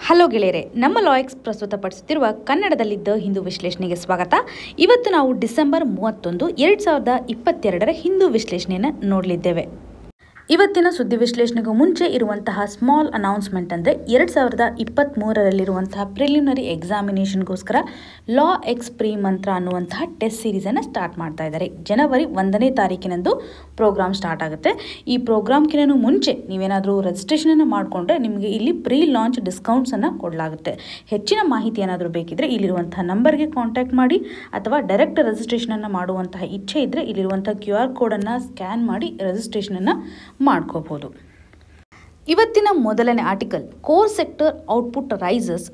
Hello ಗೆಳೆಯರೆ, ನಮ್ಮ ಲಾಯಕ್ಸ್ ಪ್ರಸ್ತುತಪಡಿಸುತ್ತಿರುವ ಕನ್ನಡದಲ್ಲಿದ್ದ ಹಿಂದೂ ವಿಶ್ಲೇಷಣೆಗೆ ಸ್ವಾಗತ. ಇವತ್ತು ನಾವು ಡಿಸೆಂಬರ್ 31, 2022 ಹಿಂದೂ ವಿಶ್ಲೇಷಣೆಯನ್ನು ನೋಡಲಿದ್ದೇವೆ. ಇವತ್ತಿನ ಸುದ್ದಿ ವಿಶ್ಲೇಷಣೆಗೂ ಮುಂಚೆ ಇರುವಂತಹ ಸ್ಮಾಲ್ ಅನೌನ್ಸ್ಮೆಂಟ್ ಅಂದರೆ 2023ರಲ್ಲಿರುವಂತಹ ಪ್ರಿಲಿಮಿನರಿ ಎಕ್ಸಾಮಿನೇಷನ್ಗೋಸ್ಕರ ಲಾ ಎಕ್ಸ್ ಪ್ರೀ ಮಂತ್ರ ಅನ್ನುವಂತಹ ಟೆಸ್ಟ್ ಸೀರೀಸನ್ನು ಸ್ಟಾರ್ಟ್ ಮಾಡ್ತಾ ಇದ್ದಾರೆ. ಜನವರಿ 1ನೇ ತಾರೀಕಿನಂದು ಪ್ರೋಗ್ರಾಮ್ ಸ್ಟಾರ್ಟ್ ಆಗುತ್ತೆ. ಈ ಪ್ರೋಗ್ರಾಮ್ಗಿನ ಮುಂಚೆ ನೀವೇನಾದರೂ ರಿಜಿಸ್ಟ್ರೇಷನನ್ನು ಮಾಡಿಕೊಂಡ್ರೆ ನಿಮಗೆ ಇಲ್ಲಿ ಪ್ರೀ ಲಾಂಚ್ ಡಿಸ್ಕೌಂಟ್ಸನ್ನು ಕೊಡಲಾಗುತ್ತೆ. ಹೆಚ್ಚಿನ ಮಾಹಿತಿ ಏನಾದರೂ ಬೇಕಿದ್ದರೆ ಇಲ್ಲಿರುವಂತಹ ನಂಬರ್ಗೆ ಕಾಂಟ್ಯಾಕ್ಟ್ ಮಾಡಿ, ಅಥವಾ ಡೈರೆಕ್ಟ್ ರಿಜಿಸ್ಟ್ರೇಷನನ್ನು ಮಾಡುವಂತಹ ಇಚ್ಛೆ ಇದ್ದರೆ ಇಲ್ಲಿರುವಂಥ QR ಕೋಡನ್ನು ಸ್ಕ್ಯಾನ್ ಮಾಡಿ ರಿಜಿಸ್ಟ್ರೇಷನನ್ನು ಮಾಡ್ಕೋಬಹುದು. ಇವತ್ತಿನ ಮೊದಲನೇ article, core sector output rises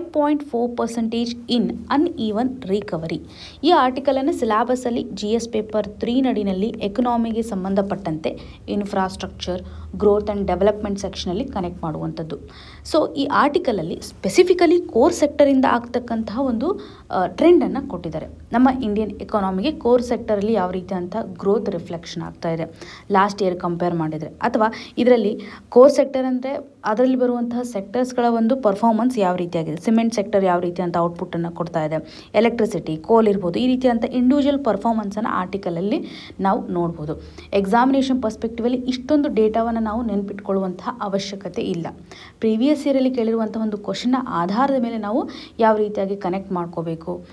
5.4% in uneven recovery. ಈ ಆರ್ಟಿಕಲನ್ನು ಸಿಲೆಬಸಲ್ಲಿ GS ಪೇಪರ್ 3 ನಡಿನಲ್ಲಿ ಎಕನಾಮಿಗೆ ಸಂಬಂಧಪಟ್ಟಂತೆ ಇನ್ಫ್ರಾಸ್ಟ್ರಕ್ಚರ್, ಗ್ರೋತ್ ಆ್ಯಂಡ್ ಡೆವಲಪ್ಮೆಂಟ್ ಸೆಕ್ಷನಲ್ಲಿ ಕನೆಕ್ಟ್ ಮಾಡುವಂಥದ್ದು. ಸೊ ಈ ಆರ್ಟಿಕಲಲ್ಲಿ ಸ್ಪೆಸಿಫಿಕಲಿ ಕೋರ್ ಸೆಕ್ಟರಿಂದ ಆಗ್ತಕ್ಕಂತಹ ಒಂದು ಟ್ರೆಂಡನ್ನು ಕೊಟ್ಟಿದ್ದಾರೆ. ನಮ್ಮ ಇಂಡಿಯನ್ ಎಕಾನಮಿಗೆ ಕೋರ್ ಸೆಕ್ಟರಲ್ಲಿ ಯಾವ ರೀತಿ ಅಂತ ಗ್ರೋತ್ ರಿಫ್ಲೆಕ್ಷನ್ ಆಗ್ತಾ ಇದೆ ಲಾಸ್ಟ್ ಇಯರ್ ಕಂಪೇರ್ ಮಾಡಿದರೆ, ಅಥವಾ ಇದರಲ್ಲಿ ಕೋರ್ ಸೆಕ್ಟರ್ ಅಂದರೆ ಅದರಲ್ಲಿ ಬರುವಂತಹ ಸೆಕ್ಟರ್ಸ್ಗಳ ಒಂದು ಪರ್ಫಾರ್ಮೆನ್ಸ್ ಯಾವ ರೀತಿಯಾಗಿದೆ, ಸಿಮೆಂಟ್ ಸೆಕ್ಟರ್ ಯಾವ ರೀತಿ ಅಂತ ಔಟ್ಪುಟ್ಟನ್ನು ಕೊಡ್ತಾ ಇದೆ, ಎಲೆಕ್ಟ್ರಿಸಿಟಿ, ಕೋಲ್ ಇರ್ಬೋದು, ಈ ರೀತಿಯಂಥ ಇಂಡಿವಿಜುವಲ್ ಪರ್ಫಾರ್ಮೆನ್ಸನ್ನು ಆರ್ಟಿಕಲಲ್ಲಿ ನಾವು ನೋಡ್ಬೋದು. ಎಕ್ಸಾಮಿನೇಷನ್ ಪರ್ಸ್ಪೆಕ್ಟಿವಲ್ಲಿ ಇಷ್ಟೊಂದು ಡೇಟಾವನ್ನು ನಾವು ನೆನಪಿಟ್ಕೊಳ್ಳುವಂತಹ ಅವಶ್ಯಕತೆ ಇಲ್ಲ. ಪ್ರೀವಿಯಸ್ ಇಯರಲ್ಲಿ ಕೇಳಿರುವಂಥ ಒಂದು ಕ್ವಶನ್ನ ಆಧಾರದ ಮೇಲೆ ನಾವು ಯಾವ ರೀತಿಯಾಗಿ ಕನೆಕ್ಟ್ ಮಾಡ್ಕೋಬೇಕು.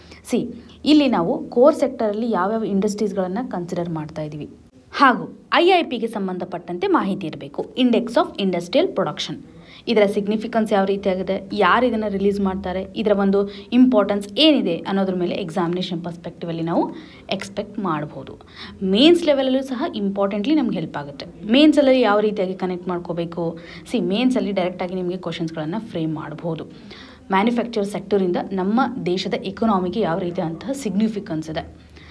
ಇಲ್ಲಿ ನಾವು ಕೋರ್ ಸೆಕ್ಟರಲ್ಲಿ ಯಾವ್ಯಾವ ಇಂಡಸ್ಟ್ರೀಸ್ಗಳನ್ನು ಕನ್ಸಿಡರ್ ಮಾಡ್ತಾ ಇದ್ದೀವಿ, ಹಾಗೂ IIPಗೆ ಸಂಬಂಧಪಟ್ಟಂತೆ ಮಾಹಿತಿ ಇರಬೇಕು. ಇಂಡೆಕ್ಸ್ ಆಫ್ ಇಂಡಸ್ಟ್ರಿಯಲ್ ಪ್ರೊಡಕ್ಷನ್, ಇದರ ಸಿಗ್ನಿಫಿಕೆನ್ಸ್ ಯಾವ ರೀತಿಯಾಗಿದೆ, ಯಾರು ಇದನ್ನು ರಿಲೀಸ್ ಮಾಡ್ತಾರೆ, ಇದರ ಒಂದು ಇಂಪಾರ್ಟೆನ್ಸ್ ಏನಿದೆ ಅನ್ನೋದ್ರ ಮೇಲೆ ಎಕ್ಸಾಮಿನೇಷನ್ ಪರ್ಸ್ಪೆಕ್ಟಿವಲ್ಲಿ ನಾವು ಎಕ್ಸ್ಪೆಕ್ಟ್ ಮಾಡ್ಬೋದು. ಮೇನ್ಸ್ ಲೆವೆಲಲ್ಲೂ ಸಹ ಇಂಪಾರ್ಟೆಂಟ್ಲಿ ನಮ್ಗೆ ಹೆಲ್ಪ್ ಆಗುತ್ತೆ. ಮೇನ್ಸಲ್ಲಿ ಯಾವ ರೀತಿಯಾಗಿ ಕನೆಕ್ಟ್ ಮಾಡ್ಕೋಬೇಕು, ಮೇನ್ಸಲ್ಲಿ ಡೈರೆಕ್ಟಾಗಿ ನಿಮಗೆ ಕ್ವಶನ್ಸ್ಗಳನ್ನು ಫ್ರೇಮ್ ಮಾಡ್ಬೋದು. ಮ್ಯಾನುಫ್ಯಾಕ್ಚರ್ ಸೆಕ್ಟರಿಂದ ನಮ್ಮ ದೇಶದ ಎಕನಾಮಿಗೆ ಯಾವ ರೀತಿಯಾದಂತಹ ಸಿಗ್ನಿಫಿಕೆನ್ಸ್ ಇದೆ,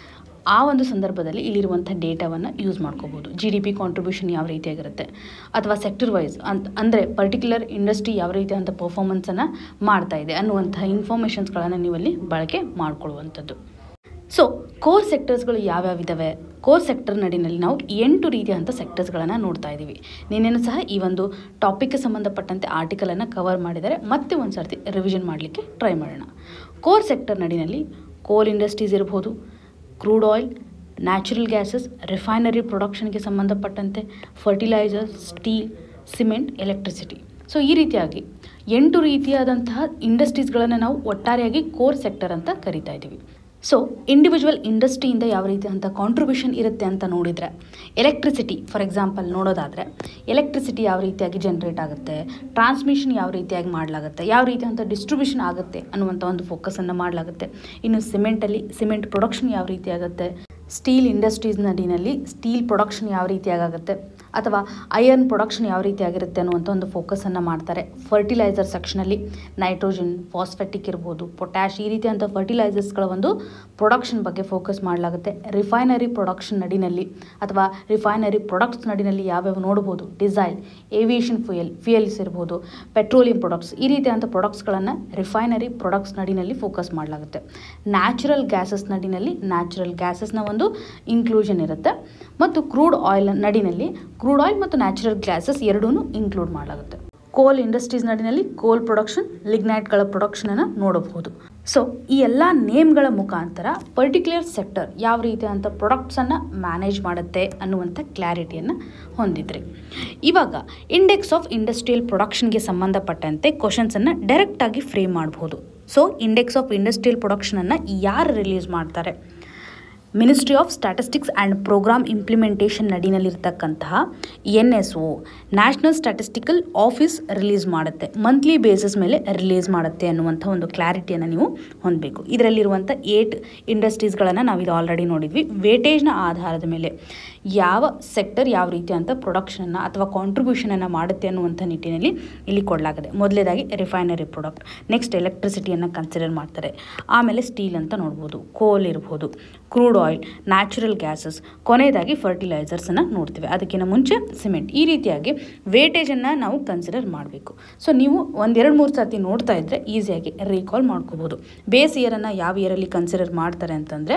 ಆ ಒಂದು ಸಂದರ್ಭದಲ್ಲಿ ಇಲ್ಲಿರುವಂಥ ಡೇಟಾವನ್ನು ಯೂಸ್ ಮಾಡ್ಕೋಬೋದು. GDP ಕಾಂಟ್ರಿಬ್ಯೂಷನ್ ಯಾವ ರೀತಿಯಾಗಿರುತ್ತೆ, ಅಥವಾ ಸೆಕ್ಟರ್ ವೈಸ್ ಅಂದರೆ ಪರ್ಟಿಕ್ಯುಲರ್ ಇಂಡಸ್ಟ್ರಿ ಯಾವ ರೀತಿಯಾದಂಥ ಪರ್ಫಾರ್ಮೆನ್ಸನ್ನು ಮಾಡ್ತಾ ಇದೆ ಅನ್ನುವಂಥ ಇನ್ಫಾರ್ಮೇಷನ್ಸ್ಗಳನ್ನು ನೀವಲ್ಲಿ ಬಳಕೆ ಮಾಡಿಕೊಳ್ಳುವಂಥದ್ದು. ಸೊ ಕೋರ್ ಸೆಕ್ಟರ್ಸ್ಗಳು ಯಾವ್ಯಾವಿದ್ದಾವೆ, ಕೋರ್ ಸೆಕ್ಟರ್ ನಡಿನಲ್ಲಿ ನಾವು 8 ರೀತಿಯಾದಂಥ ಸೆಕ್ಟರ್ಸ್ಗಳನ್ನು ನೋಡ್ತಾ ಇದ್ದೀವಿ. ನಿನ್ನೆನೂ ಸಹ ಈ ಒಂದು ಟಾಪಿಕ್ಗೆ ಸಂಬಂಧಪಟ್ಟಂತೆ ಆರ್ಟಿಕಲನ್ನು ಕವರ್ ಮಾಡಿದರೆ ಮತ್ತೆ ಒಂದು ಸರ್ತಿ ರಿವಿಷನ್ ಮಾಡಲಿಕ್ಕೆ ಟ್ರೈ ಮಾಡೋಣ. ಕೋರ್ ಸೆಕ್ಟರ್ ನಡಿನಲ್ಲಿ ಕೋಲ್ ಇಂಡಸ್ಟ್ರೀಸ್ ಇರ್ಬೋದು, crude oil, natural gases, refinery ಪ್ರೊಡಕ್ಷನ್ಗೆ ಸಂಬಂಧಪಟ್ಟಂತೆ fertiliser, steel, cement, electricity. So ಈ ರೀತಿಯಾಗಿ 8 ರೀತಿಯಾದಂತಹ ಇಂಡಸ್ಟ್ರೀಸ್ಗಳನ್ನು ನಾವು ಒಟ್ಟಾರೆಯಾಗಿ ಕೋರ್ ಸೆಕ್ಟರ್ ಅಂತ ಕರಿತಾ ಇದ್ದೀವಿ. ಸೊ ಇಂಡಿವಿಜುವಲ್ ಇಂಡಸ್ಟ್ರಿಯಿಂದ ಯಾವ ರೀತಿಯಾದಂಥ ಕಾಂಟ್ರಿಬ್ಯೂಷನ್ ಇರುತ್ತೆ ಅಂತ ನೋಡಿದರೆ, ಎಲೆಕ್ಟ್ರಿಸಿಟಿ ಫಾರ್ ಎಕ್ಸಾಂಪಲ್ ನೋಡೋದಾದರೆ, ಎಲೆಕ್ಟ್ರಿಸಿಟಿ ಯಾವ ರೀತಿಯಾಗಿ ಜನ್ರೇಟ್ ಆಗುತ್ತೆ, ಟ್ರಾನ್ಸ್ಮಿಷನ್ ಯಾವ ರೀತಿಯಾಗಿ ಮಾಡಲಾಗುತ್ತೆ, ಯಾವ ರೀತಿಯಾದಂಥ ಡಿಸ್ಟ್ರಿಬ್ಯೂಷನ್ ಆಗುತ್ತೆ ಅನ್ನುವಂಥ ಒಂದು ಫೋಕಸನ್ನು ಮಾಡಲಾಗುತ್ತೆ. ಇನ್ನು ಸಿಮೆಂಟಲ್ಲಿ ಸಿಮೆಂಟ್ ಪ್ರೊಡಕ್ಷನ್ ಯಾವ ರೀತಿಯಾಗುತ್ತೆ, ಸ್ಟೀಲ್ ಇಂಡಸ್ಟ್ರೀಸ್ ನಡಿನಲ್ಲಿ ಸ್ಟೀಲ್ ಪ್ರೊಡಕ್ಷನ್ ಯಾವ ರೀತಿಯಾಗುತ್ತೆ, ಅಥವಾ ಐರನ್ ಪ್ರೊಡಕ್ಷನ್ ಯಾವ ರೀತಿಯಾಗಿರುತ್ತೆ ಅನ್ನುವಂಥ ಒಂದು ಫೋಕಸನ್ನು ಮಾಡ್ತಾರೆ. ಫರ್ಟಿಲೈಸರ್ ಸೆಕ್ಷನಲ್ಲಿ ನೈಟ್ರೋಜನ್, ಫಾಸ್ಫೆಟಿಕ್ ಇರ್ಬೋದು, ಪೊಟ್ಯಾಶ್, ಈ ರೀತಿಯಾದಂಥ ಫರ್ಟಿಲೈಸರ್ಸ್ಗಳ ಒಂದು ಪ್ರೊಡಕ್ಷನ್ ಬಗ್ಗೆ ಫೋಕಸ್ ಮಾಡಲಾಗುತ್ತೆ. ರಿಫೈನರಿ ಪ್ರೊಡಕ್ಷನ್ ನಡಿನಲ್ಲಿ ಅಥವಾ ರಿಫೈನರಿ ಪ್ರೊಡಕ್ಟ್ಸ್ ನಡಿನಲ್ಲಿ ಯಾವ್ಯಾವ ನೋಡ್ಬೋದು, ಡಿಸೈಲ್, ಏವಿಯೇಷನ್ ಫ್ಯೂಯಲ್ಸ್ ಇರ್ಬೋದು, ಪೆಟ್ರೋಲಿಯಂ ಪ್ರೊಡಕ್ಟ್ಸ್, ಈ ರೀತಿಯಾದಂಥ ಪ್ರೊಡಕ್ಟ್ಸ್ಗಳನ್ನು ರಿಫೈನರಿ ಪ್ರೊಡಕ್ಟ್ಸ್ ನಡಿನಲ್ಲಿ ಫೋಕಸ್ ಮಾಡಲಾಗುತ್ತೆ. ನ್ಯಾಚುರಲ್ ಗ್ಯಾಸಸ್ ನಡಿನಲ್ಲಿ ನ್ಯಾಚುರಲ್ ಗ್ಯಾಸಸ್ನ ಒಂದು ಇನ್ಕ್ಲೂಷನ್ ಇರುತ್ತೆ, ಮತ್ತು ಕ್ರೂಡ್ ಆಯಿಲ್ ನಡಿನಲ್ಲಿ ಕ್ರೂಡ್ ಆಯಿಲ್ ಮತ್ತು ನ್ಯಾಚುರಲ್ ಗ್ಯಾಸಸ್ ಎರಡೂ ಇನ್ಕ್ಲೂಡ್ ಮಾಡಲಾಗುತ್ತೆ. ಕೋಲ್ ಇಂಡಸ್ಟ್ರೀಸ್ ನಡಿನಲ್ಲಿ ಕೋಲ್ ಪ್ರೊಡಕ್ಷನ್, ಲಿಗ್ನೈಟ್ಗಳ ಪ್ರೊಡಕ್ಷನನ್ನು ನೋಡಬಹುದು. ಸೊ ಈ ಎಲ್ಲ ನೇಮ್ಗಳ ಮುಖಾಂತರ ಪರ್ಟಿಕ್ಯುಲರ್ ಸೆಕ್ಟರ್ ಯಾವ ರೀತಿಯಾದಂಥ ಪ್ರೊಡಕ್ಟ್ಸನ್ನು ಮ್ಯಾನೇಜ್ ಮಾಡುತ್ತೆ ಅನ್ನುವಂಥ ಕ್ಲಾರಿಟಿಯನ್ನು ಹೊಂದಿದ್ರಿ. ಇವಾಗ ಇಂಡೆಕ್ಸ್ ಆಫ್ ಇಂಡಸ್ಟ್ರಿಯಲ್ ಪ್ರೊಡಕ್ಷನ್ಗೆ ಸಂಬಂಧಪಟ್ಟಂತೆ ಕ್ವಶನ್ಸನ್ನು ಡೈರೆಕ್ಟಾಗಿ ಫ್ರೇಮ್ ಮಾಡ್ಬೋದು. ಸೊ ಇಂಡೆಕ್ಸ್ ಆಫ್ ಇಂಡಸ್ಟ್ರಿಯಲ್ ಪ್ರೊಡಕ್ಷನನ್ನು ಯಾರು ರಿಲೀಸ್ ಮಾಡ್ತಾರೆ? Ministry of statistics and programme implementation ನಡಿನಲ್ಲಿರ್ತಕ್ಕಂತಹ NSO, national statistical office release ಮಾಡುತ್ತೆ, ಮಂತ್ಲಿ ಬೇಸಿಸ್ ಮೇಲೆ ರಿಲೀಸ್ ಮಾಡುತ್ತೆ ಅನ್ನುವಂಥ ಒಂದು ಕ್ಲಾರಿಟಿಯನ್ನು ನೀವು ಹೊಂದಬೇಕು. ಇದರಲ್ಲಿರುವಂಥ 8 ಇಂಡಸ್ಟ್ರೀಸ್ಗಳನ್ನು ನಾವು ಇದು ಆಲ್ರೆಡಿ ನೋಡಿದ್ವಿ. ವೇಟೇಜ್ನ ಆಧಾರದ ಮೇಲೆ ಯಾವ ಸೆಕ್ಟರ್ ಯಾವ ರೀತಿಯಾದಂಥ ಪ್ರೊಡಕ್ಷನನ್ನು ಅಥವಾ ಕಾಂಟ್ರಿಬ್ಯೂಷನನ್ನು ಮಾಡುತ್ತೆ ಅನ್ನುವಂಥ ನಿಟ್ಟಿನಲ್ಲಿ ಇಲ್ಲಿ ಕೊಡಲಾಗಿದೆ. ಮೊದಲೇದಾಗಿ ರಿಫೈನರಿ ಪ್ರಾಡಕ್ಟ್, ನೆಕ್ಸ್ಟ್ ಎಲೆಕ್ಟ್ರಿಸಿಟಿಯನ್ನು ಕನ್ಸಿಡರ್ ಮಾಡ್ತಾರೆ, ಆಮೇಲೆ ಸ್ಟೀಲ್ ಅಂತ ನೋಡ್ಬೋದು, ಕೋಲ್ ಇರ್ಬೋದು, ಕ್ರೂಡ್ ಆಯಿಲ್, ನ್ಯಾಚುರಲ್ ಗ್ಯಾಸಸ್, ಕೊನೆಯದಾಗಿ ಫರ್ಟಿಲೈಸರ್ಸನ್ನು ನೋಡ್ತೀವಿ. ಅದಕ್ಕಿಂತ ಮುಂಚೆ ಸಿಮೆಂಟ್. ಈ ರೀತಿಯಾಗಿ ವೇಟೇಜನ್ನು ನಾವು ಕನ್ಸಿಡರ್ ಮಾಡಬೇಕು. ಸೊ ನೀವು 1-2-3 ಸರ್ತಿ ನೋಡ್ತಾ ಇದ್ದರೆ ಈಸಿಯಾಗಿ ರೀಕಾಲ್ ಮಾಡ್ಕೋಬೋದು. ಬೇಸ್ ಇಯರನ್ನು ಯಾವ ಇಯರಲ್ಲಿ ಕನ್ಸಿಡರ್ ಮಾಡ್ತಾರೆ ಅಂತಂದರೆ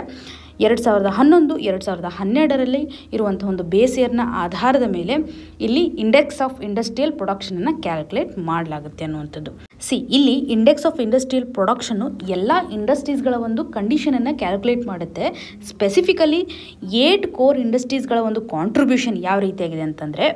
2011, 2012ರಲ್ಲಿ ಇರುವಂಥ ಒಂದು ಬೇಸ್ ಇಯರ್ನ ಆಧಾರದ ಮೇಲೆ ಇಲ್ಲಿ ಇಂಡೆಕ್ಸ್ ಆಫ್ ಇಂಡಸ್ಟ್ರಿಯಲ್ ಪ್ರೊಡಕ್ಷನನ್ನು ಕ್ಯಾಲ್ಕುಲೇಟ್ ಮಾಡಲಾಗುತ್ತೆ ಅನ್ನುವಂಥದ್ದು. ಇಲ್ಲಿ ಇಂಡೆಕ್ಸ್ ಆಫ್ ಇಂಡಸ್ಟ್ರಿಯಲ್ ಪ್ರೊಡಕ್ಷನ್ನು ಎಲ್ಲ ಇಂಡಸ್ಟ್ರೀಸ್ಗಳ ಒಂದು ಕಂಡೀಷನನ್ನು ಕ್ಯಾಲ್ಕುಲೇಟ್ ಮಾಡುತ್ತೆ. ಸ್ಪೆಸಿಫಿಕಲಿ 8 ಕೋರ್ ಇಂಡಸ್ಟ್ರೀಸ್ಗಳ ಒಂದು ಕಾಂಟ್ರಿಬ್ಯೂಷನ್ ಯಾವ ರೀತಿಯಾಗಿದೆ ಅಂತಂದರೆ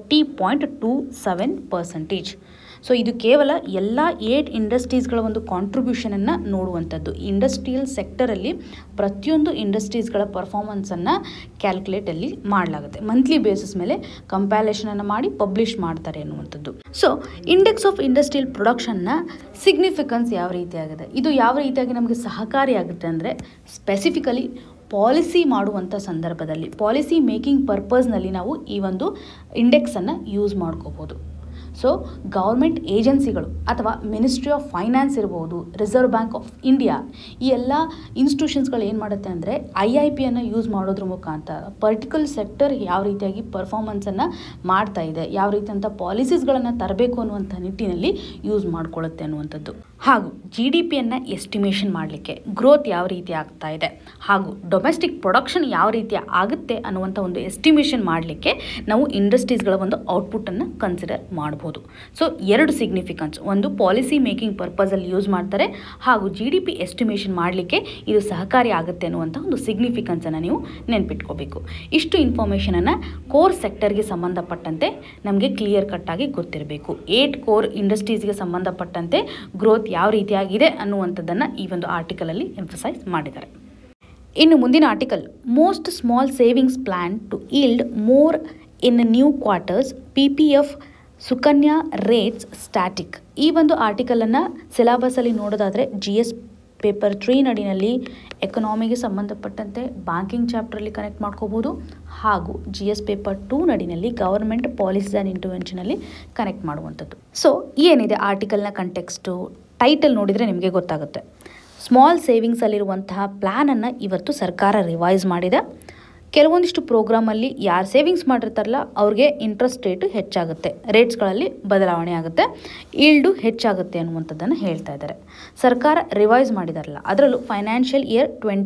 40.27%. ಸೊ ಇದು ಕೇವಲ ಎಲ್ಲ 8 ಇಂಡಸ್ಟ್ರೀಸ್ಗಳ ಒಂದು ಕಾಂಟ್ರಿಬ್ಯೂಷನನ್ನು ನೋಡುವಂಥದ್ದು. ಇಂಡಸ್ಟ್ರಿಯಲ್ ಸೆಕ್ಟರಲ್ಲಿ ಪ್ರತಿಯೊಂದು ಇಂಡಸ್ಟ್ರೀಸ್ಗಳ ಪರ್ಫಾರ್ಮೆನ್ಸನ್ನು ಕ್ಯಾಲ್ಕುಲೇಟಲ್ಲಿ ಮಾಡಲಾಗುತ್ತೆ. ಮಂತ್ಲಿ ಬೇಸಿಸ್ ಮೇಲೆ ಕಂಪ್ಯಾಲೇಷನನ್ನು ಮಾಡಿ ಪಬ್ಲಿಷ್ ಮಾಡ್ತಾರೆ ಅನ್ನುವಂಥದ್ದು. ಸೊ ಇಂಡೆಕ್ಸ್ ಆಫ್ ಇಂಡಸ್ಟ್ರಿಯಲ್ ಪ್ರೊಡಕ್ಷನ್ನ ಸಿಗ್ನಿಫಿಕೆನ್ಸ್ ಯಾವ ರೀತಿಯಾಗಿದೆ, ಇದು ಯಾವ ರೀತಿಯಾಗಿ ನಮಗೆ ಸಹಕಾರಿಯಾಗುತ್ತೆ ಅಂದರೆ ಸ್ಪೆಸಿಫಿಕಲಿ ಪಾಲಿಸಿ ಮಾಡುವಂಥ ಸಂದರ್ಭದಲ್ಲಿ, ಪಾಲಿಸಿ ಮೇಕಿಂಗ್ ಪರ್ಪಸ್ನಲ್ಲಿ ನಾವು ಈ ಒಂದು ಇಂಡೆಕ್ಸನ್ನು ಯೂಸ್ ಮಾಡ್ಕೋಬೋದು. ಸೊ ಗೌರ್ಮೆಂಟ್ ಏಜೆನ್ಸಿಗಳು ಅಥವಾ ಮಿನಿಸ್ಟ್ರಿ ಆಫ್ ಫೈನಾನ್ಸ್ ಇರ್ಬೋದು, ರಿಸರ್ವ್ ಬ್ಯಾಂಕ್ ಆಫ್ ಇಂಡಿಯಾ, ಈ ಎಲ್ಲ ಇನ್ಸ್ಟಿಟ್ಯೂಷನ್ಸ್ಗಳು ಏನು ಮಾಡುತ್ತೆ ಅಂದರೆ IIPಯನ್ನು ಯೂಸ್ ಮಾಡೋದ್ರ ಮುಖಾಂತರ ಪರ್ಟಿಕ್ಯುಲರ್ ಸೆಕ್ಟರ್ ಯಾವ ರೀತಿಯಾಗಿ ಪರ್ಫಾರ್ಮೆನ್ಸನ್ನು ಮಾಡ್ತಾ ಇದೆ, ಯಾವ ರೀತಿಯಂಥ ಪಾಲಿಸೀಸ್ಗಳನ್ನು ತರಬೇಕು ಅನ್ನುವಂಥ ನಿಟ್ಟಿನಲ್ಲಿ ಯೂಸ್ ಮಾಡ್ಕೊಳ್ಳುತ್ತೆ ಅನ್ನುವಂಥದ್ದು. ಹಾಗೂ GDPಯನ್ನು ಎಸ್ಟಿಮೇಷನ್ ಮಾಡಲಿಕ್ಕೆ, ಗ್ರೋತ್ ಯಾವ ರೀತಿ ಆಗ್ತಾ ಇದೆ ಹಾಗೂ ಡೊಮೆಸ್ಟಿಕ್ ಪ್ರೊಡಕ್ಷನ್ ಯಾವ ರೀತಿ ಆಗುತ್ತೆ ಅನ್ನುವಂಥ ಒಂದು ಎಸ್ಟಿಮೇಷನ್ ಮಾಡಲಿಕ್ಕೆ ನಾವು ಇಂಡಸ್ಟ್ರೀಸ್ಗಳ ಒಂದು ಔಟ್ಪುಟ್ಟನ್ನು ಕನ್ಸಿಡರ್ ಮಾಡ್ಬೋದು. ಸೊ 2 ಸಿಗ್ನಿಫಿಕೆನ್ಸ್, ಒಂದು ಪಾಲಿಸಿ ಮೇಕಿಂಗ್ ಪರ್ಪಸಲ್ಲಿ ಯೂಸ್ ಮಾಡ್ತಾರೆ ಹಾಗೂ GDP ಎಸ್ಟಿಮೇಷನ್ ಮಾಡಲಿಕ್ಕೆ ಇದು ಸಹಕಾರಿ ಆಗುತ್ತೆ ಅನ್ನುವಂಥ ಒಂದು ಸಿಗ್ನಿಫಿಕೆನ್ಸನ್ನು ನೀವು ನೆನ್ಪಿಟ್ಕೋಬೇಕು. ಇಷ್ಟು ಇನ್ಫಾರ್ಮೇಷನನ್ನು ಕೋರ್ ಸೆಕ್ಟರ್ಗೆ ಸಂಬಂಧಪಟ್ಟಂತೆ ನಮಗೆ ಕ್ಲಿಯರ್ ಕಟ್ಟಾಗಿ ಗೊತ್ತಿರಬೇಕು. 8 ಕೋರ್ ಇಂಡಸ್ಟ್ರೀಸ್ಗೆ ಸಂಬಂಧಪಟ್ಟಂತೆ ಗ್ರೋತ್ ಯಾವ ರೀತಿಯಾಗಿದೆ ಅನ್ನುವಂಥದ್ದನ್ನು ಈ ಒಂದು ಆರ್ಟಿಕಲಲ್ಲಿ ಎಂಫಸೈಸ್ ಮಾಡಿದ್ದಾರೆ. ಇನ್ನು ಮುಂದಿನ article, most small savings plan to yield more in new quarters, PPF Sukanya rates static. ಈ ಒಂದು ಆರ್ಟಿಕಲನ್ನು ಸಿಲೆಬಸಲ್ಲಿ ನೋಡೋದಾದರೆ GS ಪೇಪರ್ 3 ನಡಿನಲ್ಲಿ ಎಕನಾಮಿಗೆ ಸಂಬಂಧಪಟ್ಟಂತೆ ಬ್ಯಾಂಕಿಂಗ್ ಚಾಪ್ಟ್ರಲ್ಲಿ ಕನೆಕ್ಟ್ ಮಾಡ್ಕೋಬೋದು ಹಾಗೂ GS ಪೇಪರ್ 2 ನಡಿನಲ್ಲಿ ಗವರ್ಮೆಂಟ್ ಪಾಲಿಸೀಸ್ ಆ್ಯಂಡ್ ಇಂಟರ್ವೆನ್ಷನಲ್ಲಿ ಕನೆಕ್ಟ್ ಮಾಡುವಂಥದ್ದು. ಸೊ ಏನಿದೆ ಆರ್ಟಿಕಲ್ನ ಕಂಟೆಕ್ಸ್ಟು, ಟೈಟಲ್ ನೋಡಿದರೆ ನಿಮಗೆ ಗೊತ್ತಾಗುತ್ತೆ. ಸ್ಮಾಲ್ ಸೇವಿಂಗ್ಸಲ್ಲಿರುವಂತಹ ಪ್ಲ್ಯಾನನ್ನು ಇವತ್ತು ಸರ್ಕಾರ ರಿವೈಸ್ ಮಾಡಿದೆ. ಕೆಲವೊಂದಿಷ್ಟು ಪ್ರೋಗ್ರಾಮಲ್ಲಿ ಯಾರು ಸೇವಿಂಗ್ಸ್ ಮಾಡಿರ್ತಾರಲ್ಲ ಅವ್ರಿಗೆ ಇಂಟ್ರೆಸ್ಟ್ ರೇಟು ಹೆಚ್ಚಾಗುತ್ತೆ, ರೇಟ್ಸ್ಗಳಲ್ಲಿ ಬದಲಾವಣೆ ಆಗುತ್ತೆ, ಈಲ್ಡು ಹೆಚ್ಚಾಗುತ್ತೆ ಅನ್ನುವಂಥದ್ದನ್ನು ಹೇಳ್ತಾ ಇದ್ದಾರೆ. ಸರ್ಕಾರ ರಿವೈಸ್ ಮಾಡಿದಾರಲ್ಲ, ಅದರಲ್ಲೂ ಫೈನಾನ್ಷಿಯಲ್ ಇಯರ್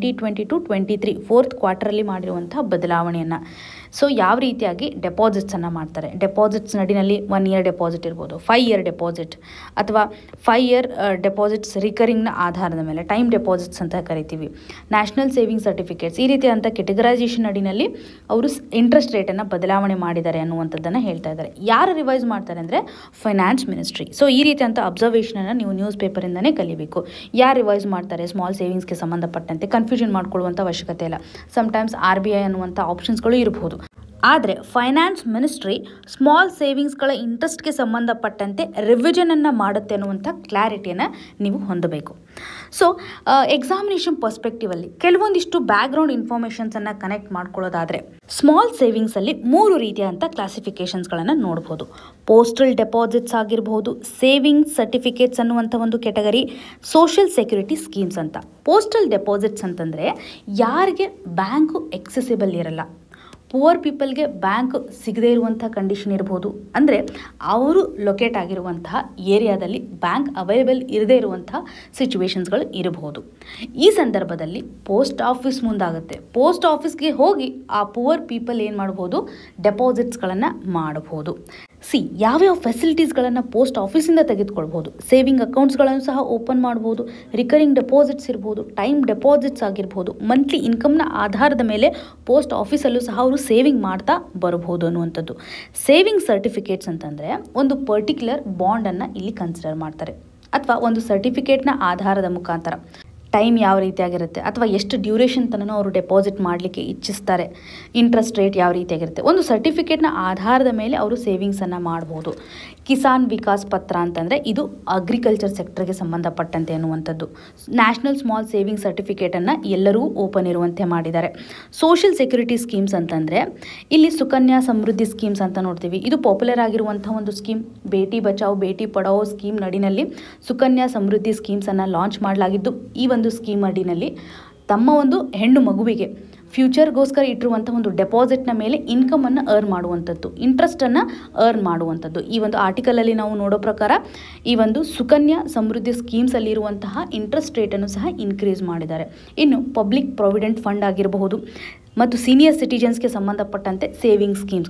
2022-23 4th ಕ್ವಾರ್ಟರಲ್ಲಿ ಮಾಡಿರುವಂಥ ಬದಲಾವಣೆಯನ್ನು. ಸೊ ಯಾವ ರೀತಿಯಾಗಿ ಡೆಪಾಸಿಟ್ಸನ್ನು ಮಾಡ್ತಾರೆ, ಡೆಪಾಸಿಟ್ಸ್ ನಡಿನಲ್ಲಿ 1 ಇಯರ್ ಡೆಪಾಸಿಟ್ ಇರ್ಬೋದು, 5 ಇಯರ್ ಡೆಪಾಸಿಟ್ ಅಥವಾ 5 ಇಯರ್ ಡೆಪಾಸಿಟ್ಸ್ ರಿಕರಿಂಗ್ನ ಆಧಾರದ ಮೇಲೆ ಟೈಮ್ ಡೆಪಾಸಿಟ್ಸ್ ಅಂತ ಕರಿತೀವಿ, ನ್ಯಾಷನಲ್ ಸೇವಿಂಗ್ ಸರ್ಟಿಫಿಕೇಟ್ಸ್, ಈ ರೀತಿಯಾದಂಥ ಕೆಟಗರೈಸೇಷನ್ ನಡಿನಲ್ಲಿ ಅವರು ಇಂಟ್ರೆಸ್ಟ್ ರೇಟನ್ನು ಬದಲಾವಣೆ ಮಾಡಿದ್ದಾರೆ ಅನ್ನುವಂಥದ್ದನ್ನು ಹೇಳ್ತಾ ಇದ್ದಾರೆ. ಯಾರು ರಿವೈಸ್ ಮಾಡ್ತಾರೆ ಅಂದರೆ ಫೈನಾನ್ಸ್ ಮಿನಿಸ್ಟ್ರಿ. ಸೊ ಈ ರೀತಿಯಂಥ ಅಬ್ಸರ್ವೇಷನನ್ನು ನೀವು ನ್ಯೂಸ್ ಪೇಪರಿಂದನೇ ಕಲಿಬೇಕು. ಯಾರು ರಿವೈಸ್ ಮಾಡ್ತಾರೆ ಸ್ಮಾಲ್ ಸೇವಿಂಗ್ಸ್ಗೆ ಸಂಬಂಧಪಟ್ಟಂತೆ ಕನ್ಫ್ಯೂಷನ್ ಮಾಡ್ಕೊಳ್ಳುವಂಥ ಅವಶ್ಯಕತೆ ಇಲ್ಲ. ಸಮ್ಟೈಮ್ಸ್ RBI ಅನ್ನುವಂಥ ಆಪ್ಷನ್ಸ್ಗಳು ಇರಬಹುದು. ಆದರೆ ಫೈನಾನ್ಸ್ ಮಿನಿಸ್ಟ್ರಿ ಸ್ಮಾಲ್ ಸೇವಿಂಗ್ಸ್ಗಳ ಇಂಟ್ರೆಸ್ಟ್ಗೆ ಸಂಬಂಧಪಟ್ಟಂತೆ ರಿವಿಷನನ್ನು ಮಾಡುತ್ತೆ ಅನ್ನುವಂಥ ಕ್ಲಾರಿಟಿಯನ್ನು ನೀವು ಹೊಂದಬೇಕು. ಸೊ ಎಕ್ಸಾಮಿನೇಷನ್ ಪರ್ಸ್ಪೆಕ್ಟಿವಲ್ಲಿ ಕೆಲವೊಂದಿಷ್ಟು ಬ್ಯಾಕ್ಗ್ರೌಂಡ್ ಇನ್ಫಾರ್ಮೇಷನ್ಸನ್ನು ಕನೆಕ್ಟ್ ಮಾಡ್ಕೊಳ್ಳೋದಾದರೆ ಸ್ಮಾಲ್ ಸೇವಿಂಗ್ಸಲ್ಲಿ 3 ರೀತಿಯಾದಂಥ ಕ್ಲಾಸಿಫಿಕೇಷನ್ಸ್ಗಳನ್ನು ನೋಡ್ಬೋದು. ಪೋಸ್ಟಲ್ ಡೆಪಾಸಿಟ್ಸ್ ಆಗಿರ್ಬೋದು, ಸೇವಿಂಗ್ಸ್ ಸರ್ಟಿಫಿಕೇಟ್ಸ್ ಅನ್ನುವಂಥ ಒಂದು ಕೆಟಗರಿ, ಸೋಷಿಯಲ್ ಸೆಕ್ಯೂರಿಟಿ ಸ್ಕೀಮ್ಸ್ ಅಂತ. ಪೋಸ್ಟಲ್ ಡೆಪಾಸಿಟ್ಸ್ ಅಂತಂದರೆ ಯಾರಿಗೆ ಬ್ಯಾಂಕು ಎಕ್ಸೆಸಿಬಲ್ ಇರಲ್ಲ, ಪುವರ್ ಪೀಪಲ್ಗೆ ಬ್ಯಾಂಕ್ ಸಿಗದೇ ಇರುವಂಥ ಕಂಡೀಷನ್ ಇರ್ಬೋದು, ಅಂದರೆ ಅವರು ಲೊಕೇಟ್ ಆಗಿರುವಂತಹ ಏರಿಯಾದಲ್ಲಿ ಬ್ಯಾಂಕ್ ಅವೈಲೇಬಲ್ ಇರದೇ ಇರುವಂತಹ ಸಿಚುವೇಶನ್ಸ್ಗಳು ಇರಬಹುದು. ಈ ಸಂದರ್ಭದಲ್ಲಿ ಪೋಸ್ಟ್ ಆಫೀಸ್ ಮುಂದಾಗುತ್ತೆ. ಪೋಸ್ಟ್ ಆಫೀಸ್ಗೆ ಹೋಗಿ ಆ ಪುವರ್ ಪೀಪಲ್ ಏನು ಮಾಡ್ಬೋದು, ಡೆಪಾಸಿಟ್ಸ್ಗಳನ್ನು ಮಾಡಬಹುದು. ಯಾವ್ಯಾವ ಫೆಸಿಲಿಟೀಸ್ಗಳನ್ನು ಪೋಸ್ಟ್ ಆಫೀಸಿಂದ ತೆಗೆದುಕೊಳ್ಬೋದು, ಸೇವಿಂಗ್ ಅಕೌಂಟ್ಸ್ಗಳನ್ನು ಸಹ ಓಪನ್ ಮಾಡ್ಬೋದು, ರಿಕರಿಂಗ್ ಡೆಪಾಸಿಟ್ಸ್ ಇರ್ಬೋದು, ಟೈಮ್ ಡೆಪಾಸಿಟ್ಸ್ ಆಗಿರ್ಬೋದು, ಮಂತ್ಲಿ ಇನ್ಕಮ್ನ ಆಧಾರದ ಮೇಲೆ ಪೋಸ್ಟ್ ಆಫೀಸಲ್ಲೂ ಸಹ ಅವರು ಸೇವಿಂಗ್ ಮಾಡ್ತಾ ಬರಬಹುದು ಅನ್ನುವಂಥದ್ದು. ಸೇವಿಂಗ್ ಸರ್ಟಿಫಿಕೇಟ್ಸ್ ಅಂತಂದರೆ ಒಂದು ಪರ್ಟಿಕ್ಯುಲರ್ ಬಾಂಡನ್ನು ಇಲ್ಲಿ ಕನ್ಸಿಡರ್ ಮಾಡ್ತಾರೆ, ಅಥವಾ ಒಂದು ಸರ್ಟಿಫಿಕೇಟ್ನ ಆಧಾರದ ಮುಖಾಂತರ ಟೈಮ್ ಯಾವ ರೀತಿಯಾಗಿರುತ್ತೆ ಅಥವಾ ಎಷ್ಟು ಡ್ಯೂರೇಷನ್ ತನಕ ಅವರು ಡೆಪಾಸಿಟ್ ಮಾಡಲಿಕ್ಕೆ ಇಚ್ಛಿಸ್ತಾರೆ, ಇಂಟ್ರೆಸ್ಟ್ ರೇಟ್ ಯಾವ ರೀತಿಯಾಗಿರುತ್ತೆ, ಒಂದು ಸರ್ಟಿಫಿಕೇಟ್ನ ಆಧಾರದ ಮೇಲೆ ಅವರು ಸೇವಿಂಗ್ಸನ್ನು ಮಾಡ್ಬೋದು. ಕಿಸಾನ್ ವಿಕಾಸ್ ಪತ್ರ ಅಂತಂದರೆ ಇದು ಅಗ್ರಿಕಲ್ಚರ್ ಸೆಕ್ಟರ್ಗೆ ಸಂಬಂಧಪಟ್ಟಂತೆ ಅನ್ನುವಂಥದ್ದು. ನ್ಯಾಷನಲ್ ಸ್ಮಾಲ್ ಸೇವಿಂಗ್ ಸರ್ಟಿಫಿಕೇಟನ್ನು ಎಲ್ಲರೂ ಓಪನ್ ಇರುವಂತೆ ಮಾಡಿದ್ದಾರೆ. ಸೋಷಿಯಲ್ ಸೆಕ್ಯೂರಿಟಿ ಸ್ಕೀಮ್ಸ್ ಅಂತಂದರೆ ಇಲ್ಲಿ ಸುಕನ್ಯಾ ಸಮೃದ್ಧಿ ಸ್ಕೀಮ್ಸ್ ಅಂತ ನೋಡ್ತೀವಿ. ಇದು ಪಾಪ್ಯುಲರ್ ಆಗಿರುವಂಥ ಒಂದು ಸ್ಕೀಮ್. ಬೇಟಿ ಬಚಾವ್ ಬೇಟಿ ಪಢಾವೋ ಸ್ಕೀಮ್ ನಡಿನಲ್ಲಿ ಸುಕನ್ಯಾ ಸಮೃದ್ಧಿ ಸ್ಕೀಮ್ಸನ್ನು ಲಾಂಚ್ ಮಾಡಲಾಗಿದ್ದು, ಈ ಒಂದು ಸ್ಕೀಮ್ ಅಡಿನಲ್ಲಿ ತಮ್ಮ ಒಂದು ಹೆಣ್ಣು ಮಗುವಿಗೆ ಫ್ಯೂಚರ್ಗೋಸ್ಕರ ಇಟ್ಟಿರುವಂಥ ಒಂದು ಡೆಪಾಸಿಟ್ನ ಮೇಲೆ ಇನ್ಕಮನ್ನು ಅರ್ನ್ ಮಾಡುವಂಥದ್ದು, ಇಂಟ್ರೆಸ್ಟನ್ನು ಅರ್ನ್ ಮಾಡುವಂಥದ್ದು. ಈ ಒಂದು ಆರ್ಟಿಕಲಲ್ಲಿ ನಾವು ನೋಡೋ ಪ್ರಕಾರ ಈ ಒಂದು ಸುಕನ್ಯಾ ಸಮೃದ್ಧಿ ಸ್ಕೀಮ್ಸಲ್ಲಿರುವಂತಹ ಇಂಟ್ರೆಸ್ಟ್ ರೇಟನ್ನು ಸಹ ಇನ್ಕ್ರೀಸ್ ಮಾಡಿದ್ದಾರೆ. ಇನ್ನು ಪಬ್ಲಿಕ್ ಪ್ರಾವಿಡೆಂಟ್ ಫಂಡ್ ಆಗಿರಬಹುದು ಮತ್ತು ಸೀನಿಯರ್ ಸಿಟಿಜನ್ಸ್ಗೆ ಸಂಬಂಧಪಟ್ಟಂತೆ ಸೇವಿಂಗ್ ಸ್ಕೀಮ್ಸ್ಗಳು.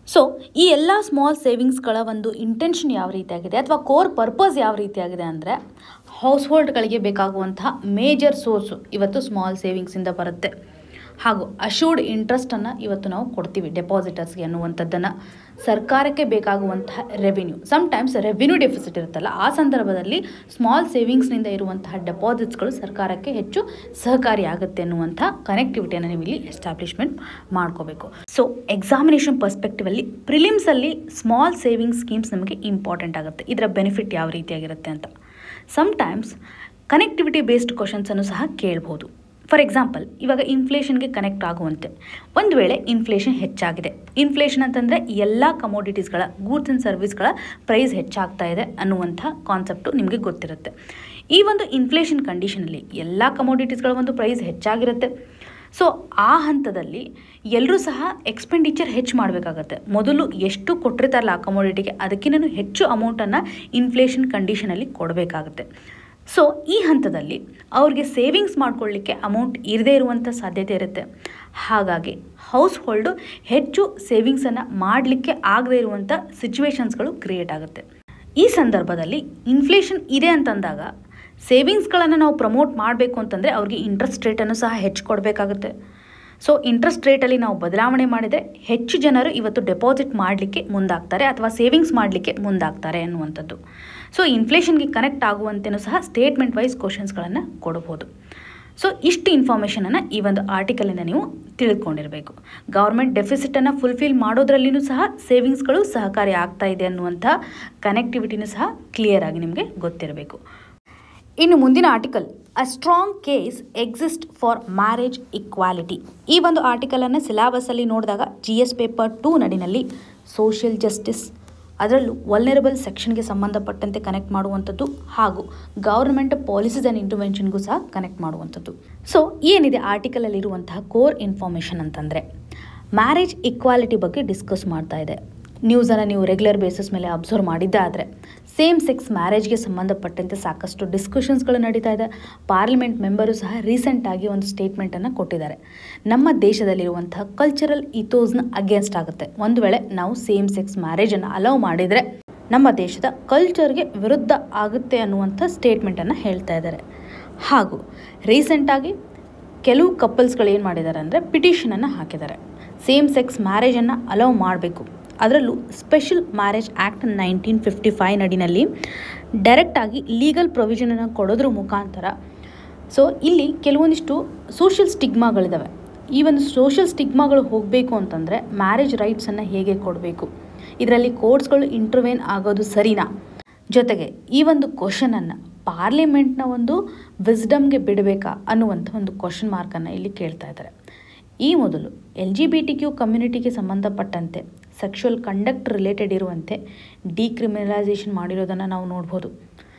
ಸೊ ಈ ಎಲ್ಲ ಸ್ಮಾಲ್ ಸೇವಿಂಗ್ಸ್ಗಳ ಒಂದು ಇಂಟೆನ್ಷನ್ ಯಾವ ರೀತಿಯಾಗಿದೆ ಅಥವಾ ಕೋರ್ ಪರ್ಪಸ್ ಯಾವ ರೀತಿಯಾಗಿದೆ ಅಂದರೆ ಹೌಸ್ ಹೋಲ್ಡ್ಗಳಿಗೆ ಬೇಕಾಗುವಂತಹ ಮೇಜರ್ ಸೋರ್ಸು ಇವತ್ತು ಸ್ಮಾಲ್ ಸೇವಿಂಗ್ಸಿಂದ ಬರುತ್ತೆ. ಹಾಗೂ ಅಶೂರ್ಡ್ ಇಂಟ್ರೆಸ್ಟನ್ನು ಇವತ್ತು ನಾವು ಕೊಡ್ತೀವಿ ಡೆಪಾಸಿಟರ್ಸ್ಗೆ ಅನ್ನುವಂಥದ್ದನ್ನು. ಸರ್ಕಾರಕ್ಕೆ ಬೇಕಾಗುವಂತಹ ರೆವಿನ್ಯೂ, ಸಮ್ಟೈಮ್ಸ್ ರೆವಿನ್ಯೂ ಡೆಫಿಸಿಟ್ ಇರುತ್ತಲ್ಲ, ಆ ಸಂದರ್ಭದಲ್ಲಿ ಸ್ಮಾಲ್ ಸೇವಿಂಗ್ಸ್ನಿಂದ ಇರುವಂತಹ ಡೆಪಾಸಿಟ್ಸ್ಗಳು ಸರ್ಕಾರಕ್ಕೆ ಹೆಚ್ಚು ಸಹಕಾರಿಯಾಗುತ್ತೆ ಅನ್ನುವಂಥ ಕನೆಕ್ಟಿವಿಟಿಯನ್ನು ನೀವು ಇಲ್ಲಿ ಎಸ್ಟಾಬ್ಲಿಷ್ಮೆಂಟ್ ಮಾಡ್ಕೋಬೇಕು. ಸೊ ಎಕ್ಸಾಮಿನೇಷನ್ ಪರ್ಸ್ಪೆಕ್ಟಿವಲ್ಲಿ ಪ್ರಿಲಿಮ್ಸಲ್ಲಿ ಸ್ಮಾಲ್ ಸೇವಿಂಗ್ಸ್ ಸ್ಕೀಮ್ಸ್ ನಮಗೆ ಇಂಪಾರ್ಟೆಂಟ್ ಆಗುತ್ತೆ. ಇದರ ಬೆನಿಫಿಟ್ ಯಾವ ರೀತಿಯಾಗಿರುತ್ತೆ ಅಂತ. ಸಮ್ಟೈಮ್ಸ್ ಕನೆಕ್ಟಿವಿಟಿ ಬೇಸ್ಡ್ ಕ್ವಶನ್ಸನ್ನು ಸಹ ಕೇಳ್ಬೋದು. ಫಾರ್ ಎಕ್ಸಾಂಪಲ್, ಇವಾಗ ಇನ್ಫ್ಲೇಷನ್ಗೆ ಕನೆಕ್ಟ್ ಆಗುವಂತೆ ಒಂದು ವೇಳೆ ಇನ್ಫ್ಲೇಷನ್ ಹೆಚ್ಚಾಗಿದೆ, ಇನ್ಫ್ಲೇಷನ್ ಅಂತಂದರೆ ಎಲ್ಲ ಕಮೋಡಿಟೀಸ್ಗಳ ಗೂಡ್ಸ್ ಆ್ಯಂಡ್ ಸರ್ವಿಸ್ಗಳ ಪ್ರೈಸ್ ಹೆಚ್ಚಾಗ್ತಾ ಇದೆ ಅನ್ನುವಂಥ ಕಾನ್ಸೆಪ್ಟು ನಿಮಗೆ ಗೊತ್ತಿರುತ್ತೆ. ಈ ಒಂದು ಇನ್ಫ್ಲೇಷನ್ ಕಂಡೀಷನಲ್ಲಿ ಎಲ್ಲ ಕಮೋಡಿಟೀಸ್ಗಳ ಒಂದು ಪ್ರೈಸ್ ಹೆಚ್ಚಾಗಿರುತ್ತೆ. ಸೊ ಆ ಹಂತದಲ್ಲಿ ಎಲ್ಲರೂ ಸಹ ಎಕ್ಸ್ಪೆಂಡಿಚರ್ ಹೆಚ್ಚು ಮಾಡಬೇಕಾಗತ್ತೆ. ಮೊದಲು ಎಷ್ಟು ಕೊಟ್ಟಿರ್ತಾರಲ್ಲ ಆ ಕಮೋಡಿಟಿಗೆ ಅದಕ್ಕಿಂತ ಹೆಚ್ಚು ಅಮೌಂಟನ್ನು ಇನ್ಫ್ಲೇಷನ್ ಕಂಡೀಷನಲ್ಲಿ ಕೊಡಬೇಕಾಗುತ್ತೆ. ಸೊ ಈ ಹಂತದಲ್ಲಿ ಅವ್ರಿಗೆ ಸೇವಿಂಗ್ಸ್ ಮಾಡ್ಕೊಳ್ಳಿಕ್ಕೆ ಅಮೌಂಟ್ ಇರದೇ ಇರುವಂಥ ಸಾಧ್ಯತೆ ಇರುತ್ತೆ. ಹಾಗಾಗಿ ಹೌಸ್ ಹೋಲ್ಡು ಹೆಚ್ಚು ಸೇವಿಂಗ್ಸನ್ನು ಮಾಡಲಿಕ್ಕೆ ಆಗದೇ ಇರುವಂಥ ಸಿಚುವೇಶನ್ಸ್ಗಳು ಕ್ರಿಯೇಟ್ ಆಗುತ್ತೆ. ಈ ಸಂದರ್ಭದಲ್ಲಿ ಇನ್ಫ್ಲೇಷನ್ ಇದೆ ಅಂತಂದಾಗ ಸೇವಿಂಗ್ಸ್ಗಳನ್ನು ನಾವು ಪ್ರಮೋಟ್ ಮಾಡಬೇಕು ಅಂತಂದರೆ ಅವ್ರಿಗೆ ಇಂಟ್ರೆಸ್ಟ್ ರೇಟನ್ನು ಸಹ ಹೆಚ್ಚು ಕೊಡಬೇಕಾಗುತ್ತೆ. ಸೊ ಇಂಟ್ರೆಸ್ಟ್ ರೇಟಲ್ಲಿ ನಾವು ಬದಲಾವಣೆ ಮಾಡಿದರೆ ಹೆಚ್ಚು ಜನರು ಇವತ್ತು ಡೆಪಾಸಿಟ್ ಮಾಡಲಿಕ್ಕೆ ಮುಂದಾಗ್ತಾರೆ ಅಥವಾ ಸೇವಿಂಗ್ಸ್ ಮಾಡಲಿಕ್ಕೆ ಮುಂದಾಗ್ತಾರೆ ಅನ್ನುವಂಥದ್ದು. ಸೊ ಇನ್ಫ್ಲೇಷನ್ಗೆ ಕನೆಕ್ಟ್ ಆಗುವಂತೆಯೂ ಸಹ ಸ್ಟೇಟ್ಮೆಂಟ್ ವೈಸ್ ಕ್ವಶನ್ಸ್ಗಳನ್ನು ಕೊಡ್ಬೋದು. ಸೊ ಇಷ್ಟು ಇನ್ಫಾರ್ಮೇಷನನ್ನು ಈ ಒಂದು ಆರ್ಟಿಕಲಿಂದ ನೀವು ತಿಳ್ಕೊಂಡಿರಬೇಕು. ಗೌರ್ಮೆಂಟ್ ಡೆಫಿಸಿಟನ್ನು ಫುಲ್ಫಿಲ್ ಮಾಡೋದ್ರಲ್ಲಿಯೂ ಸಹ ಸೇವಿಂಗ್ಸ್ಗಳು ಸಹಕಾರಿ ಆಗ್ತಾ ಇದೆ ಅನ್ನುವಂಥ ಕನೆಕ್ಟಿವಿಟಿನೂ ಸಹ ಕ್ಲಿಯರ್ ಆಗಿ ನಿಮಗೆ ಗೊತ್ತಿರಬೇಕು. ಇನ್ನು ಮುಂದಿನ article, a strong case exist for marriage equality. ಈ ಒಂದು ಆರ್ಟಿಕಲನ್ನು ಸಿಲೆಬಸ್ಸಲ್ಲಿ ನೋಡಿದಾಗ GS ಪೇಪರ್ 2 ನಡಿನಲ್ಲಿ ಸೋಷಿಯಲ್ ಜಸ್ಟಿಸ್, ಅದರಲ್ಲೂ ವಲ್ನರಬಲ್ ಸೆಕ್ಷನ್ಗೆ ಸಂಬಂಧಪಟ್ಟಂತೆ ಕನೆಕ್ಟ್ ಮಾಡುವಂಥದ್ದು ಹಾಗೂ ಗೌರ್ಮೆಂಟ್ ಪಾಲಿಸೀಸ್ ಆ್ಯಂಡ್ ಇಂಟರ್ವೆನ್ಷನ್ಗೂ ಸಹ ಕನೆಕ್ಟ್ ಮಾಡುವಂಥದ್ದು. ಸೊ ಏನಿದೆ ಆರ್ಟಿಕಲಲ್ಲಿರುವಂತಹ ಕೋರ್ ಇನ್ಫಾರ್ಮೇಷನ್ ಅಂತಂದರೆ ಮ್ಯಾರೇಜ್ ಇಕ್ವಾಲಿಟಿ ಬಗ್ಗೆ ಡಿಸ್ಕಸ್ ಮಾಡ್ತಾ ಇದೆ. ನ್ಯೂಸನ್ನು ನೀವು ರೆಗ್ಯುಲರ್ ಬೇಸಿಸ್ ಮೇಲೆ ಅಬ್ಸರ್ವ್ ಮಾಡಿದ್ದಾದರೆ ಸೇಮ್ ಸೆಕ್ಸ್ ಮ್ಯಾರೇಜ್ಗೆ ಸಂಬಂಧಪಟ್ಟಂತೆ ಸಾಕಷ್ಟು ಡಿಸ್ಕಷನ್ಸ್ಗಳು ನಡೀತಾ ಇದೆ. ಪಾರ್ಲಿಮೆಂಟ್ ಮೆಂಬರು ಸಹ ರೀಸೆಂಟಾಗಿ ಒಂದು ಸ್ಟೇಟ್ಮೆಂಟನ್ನು ಕೊಟ್ಟಿದ್ದಾರೆ. ನಮ್ಮ ದೇಶದಲ್ಲಿರುವಂತಹ ಕಲ್ಚರಲ್ ಇಥೋಸ್ನ ಅಗೇನ್ಸ್ಟ್ ಆಗುತ್ತೆ. ಒಂದು ವೇಳೆ ನಾವು ಸೇಮ್ ಸೆಕ್ಸ್ ಮ್ಯಾರೇಜನ್ನು ಅಲೌ ಮಾಡಿದರೆ ನಮ್ಮ ದೇಶದ ಕಲ್ಚರ್ಗೆ ವಿರುದ್ಧ ಆಗುತ್ತೆ ಅನ್ನುವಂಥ ಸ್ಟೇಟ್ಮೆಂಟನ್ನು ಹೇಳ್ತಾ ಇದ್ದಾರೆ. ಹಾಗೂ ರೀಸೆಂಟಾಗಿ ಕೆಲವು ಕಪಲ್ಸ್ಗಳು ಏನು ಮಾಡಿದ್ದಾರೆ ಅಂದರೆ ಪಿಟಿಷನನ್ನು ಹಾಕಿದ್ದಾರೆ. ಸೇಮ್ ಸೆಕ್ಸ್ ಮ್ಯಾರೇಜನ್ನು ಅಲೌ ಮಾಡಬೇಕು, ಅದರಲ್ಲೂ ಸ್ಪೆಷಲ್ ಮ್ಯಾರೇಜ್ ಆ್ಯಕ್ಟ್ 1955 ನಡಿನಲ್ಲಿ ಡೈರೆಕ್ಟಾಗಿ ಲೀಗಲ್ ಪ್ರೊವಿಷನನ್ನು ಕೊಡೋದ್ರ ಮುಖಾಂತರ. ಸೊ ಇಲ್ಲಿ ಕೆಲವೊಂದಿಷ್ಟು ಸೋಷಿಯಲ್ ಸ್ಟಿಗ್ಮಾಗಳಿದ್ದಾವೆ. ಈ ಒಂದು ಸೋಷಿಯಲ್ ಸ್ಟಿಗ್ಮಾಗಳು ಹೋಗಬೇಕು ಅಂತಂದರೆ ಮ್ಯಾರೇಜ್ ರೈಟ್ಸನ್ನು ಹೇಗೆ ಕೊಡಬೇಕು, ಇದರಲ್ಲಿ ಕೋರ್ಟ್ಸ್ಗಳು ಇಂಟರ್ವೇನ್ ಆಗೋದು ಸರಿನಾ, ಜೊತೆಗೆ ಈ ಒಂದು ಕ್ವಶನನ್ನು ಪಾರ್ಲಿಮೆಂಟ್ನ ಒಂದು ವಿಸ್ಡಮ್ಗೆ ಬಿಡಬೇಕಾ ಅನ್ನುವಂಥ ಒಂದು ಕ್ವಶನ್ ಮಾರ್ಕನ್ನು ಇಲ್ಲಿ ಕೇಳ್ತಾ ಇದ್ದಾರೆ. ಈ ಮೊದಲು LGBTQ ಕಮ್ಯುನಿಟಿಗೆ ಸಂಬಂಧಪಟ್ಟಂತೆ ಸೆಕ್ಷುವಲ್ ಕಂಡಕ್ಟ್ ರಿಲೇಟೆಡ್ ಇರುವಂತೆ ಡಿಕ್ರಿಮಿನಲೈಸೇಷನ್ ಮಾಡಿರೋದನ್ನು ನಾವು ನೋಡ್ಬೋದು.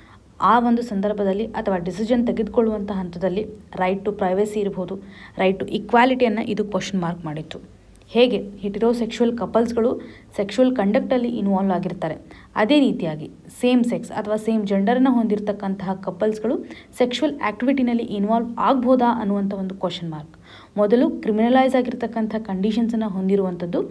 ಆ ಒಂದು ಸಂದರ್ಭದಲ್ಲಿ ಅಥವಾ ಡಿಸಿಷನ್ ತೆಗೆದುಕೊಳ್ಳುವಂಥ ಹಂತದಲ್ಲಿ ರೈಟ್ ಟು ಪ್ರೈವಸಿ ಇರ್ಬೋದು, ರೈಟ್ ಟು ಇಕ್ವಾಲಿಟಿಯನ್ನು ಇದು ಕ್ವಶನ್ ಮಾರ್ಕ್ ಮಾಡಿತ್ತು. ಹೇಗೆ ಹೆಟಿರೋಸೆಕ್ಷುವಲ್ ಕಪಲ್ಸ್ಗಳು ಸೆಕ್ಷುವಲ್ ಕಂಡಕ್ಟಲ್ಲಿ ಇನ್ವಾಲ್ವ್ ಆಗಿರ್ತಾರೆ, ಅದೇ ರೀತಿಯಾಗಿ ಸೇಮ್ ಸೆಕ್ಸ್ ಅಥವಾ ಸೇಮ್ ಜೆಂಡರನ್ನು ಹೊಂದಿರತಕ್ಕಂತಹ ಕಪಲ್ಸ್ಗಳು ಸೆಕ್ಷುವಲ್ ಆ್ಯಕ್ಟಿವಿಟಿನಲ್ಲಿ ಇನ್ವಾಲ್ವ್ ಆಗ್ಬೋದಾ ಅನ್ನುವಂಥ ಒಂದು ಕ್ವಶನ್ ಮಾರ್ಕ್. ಮೊದಲು ಕ್ರಿಮಿನಲೈಸ್ ಆಗಿರ್ತಕ್ಕಂಥ ಕಂಡೀಷನ್ಸನ್ನು ಹೊಂದಿರುವಂಥದ್ದು.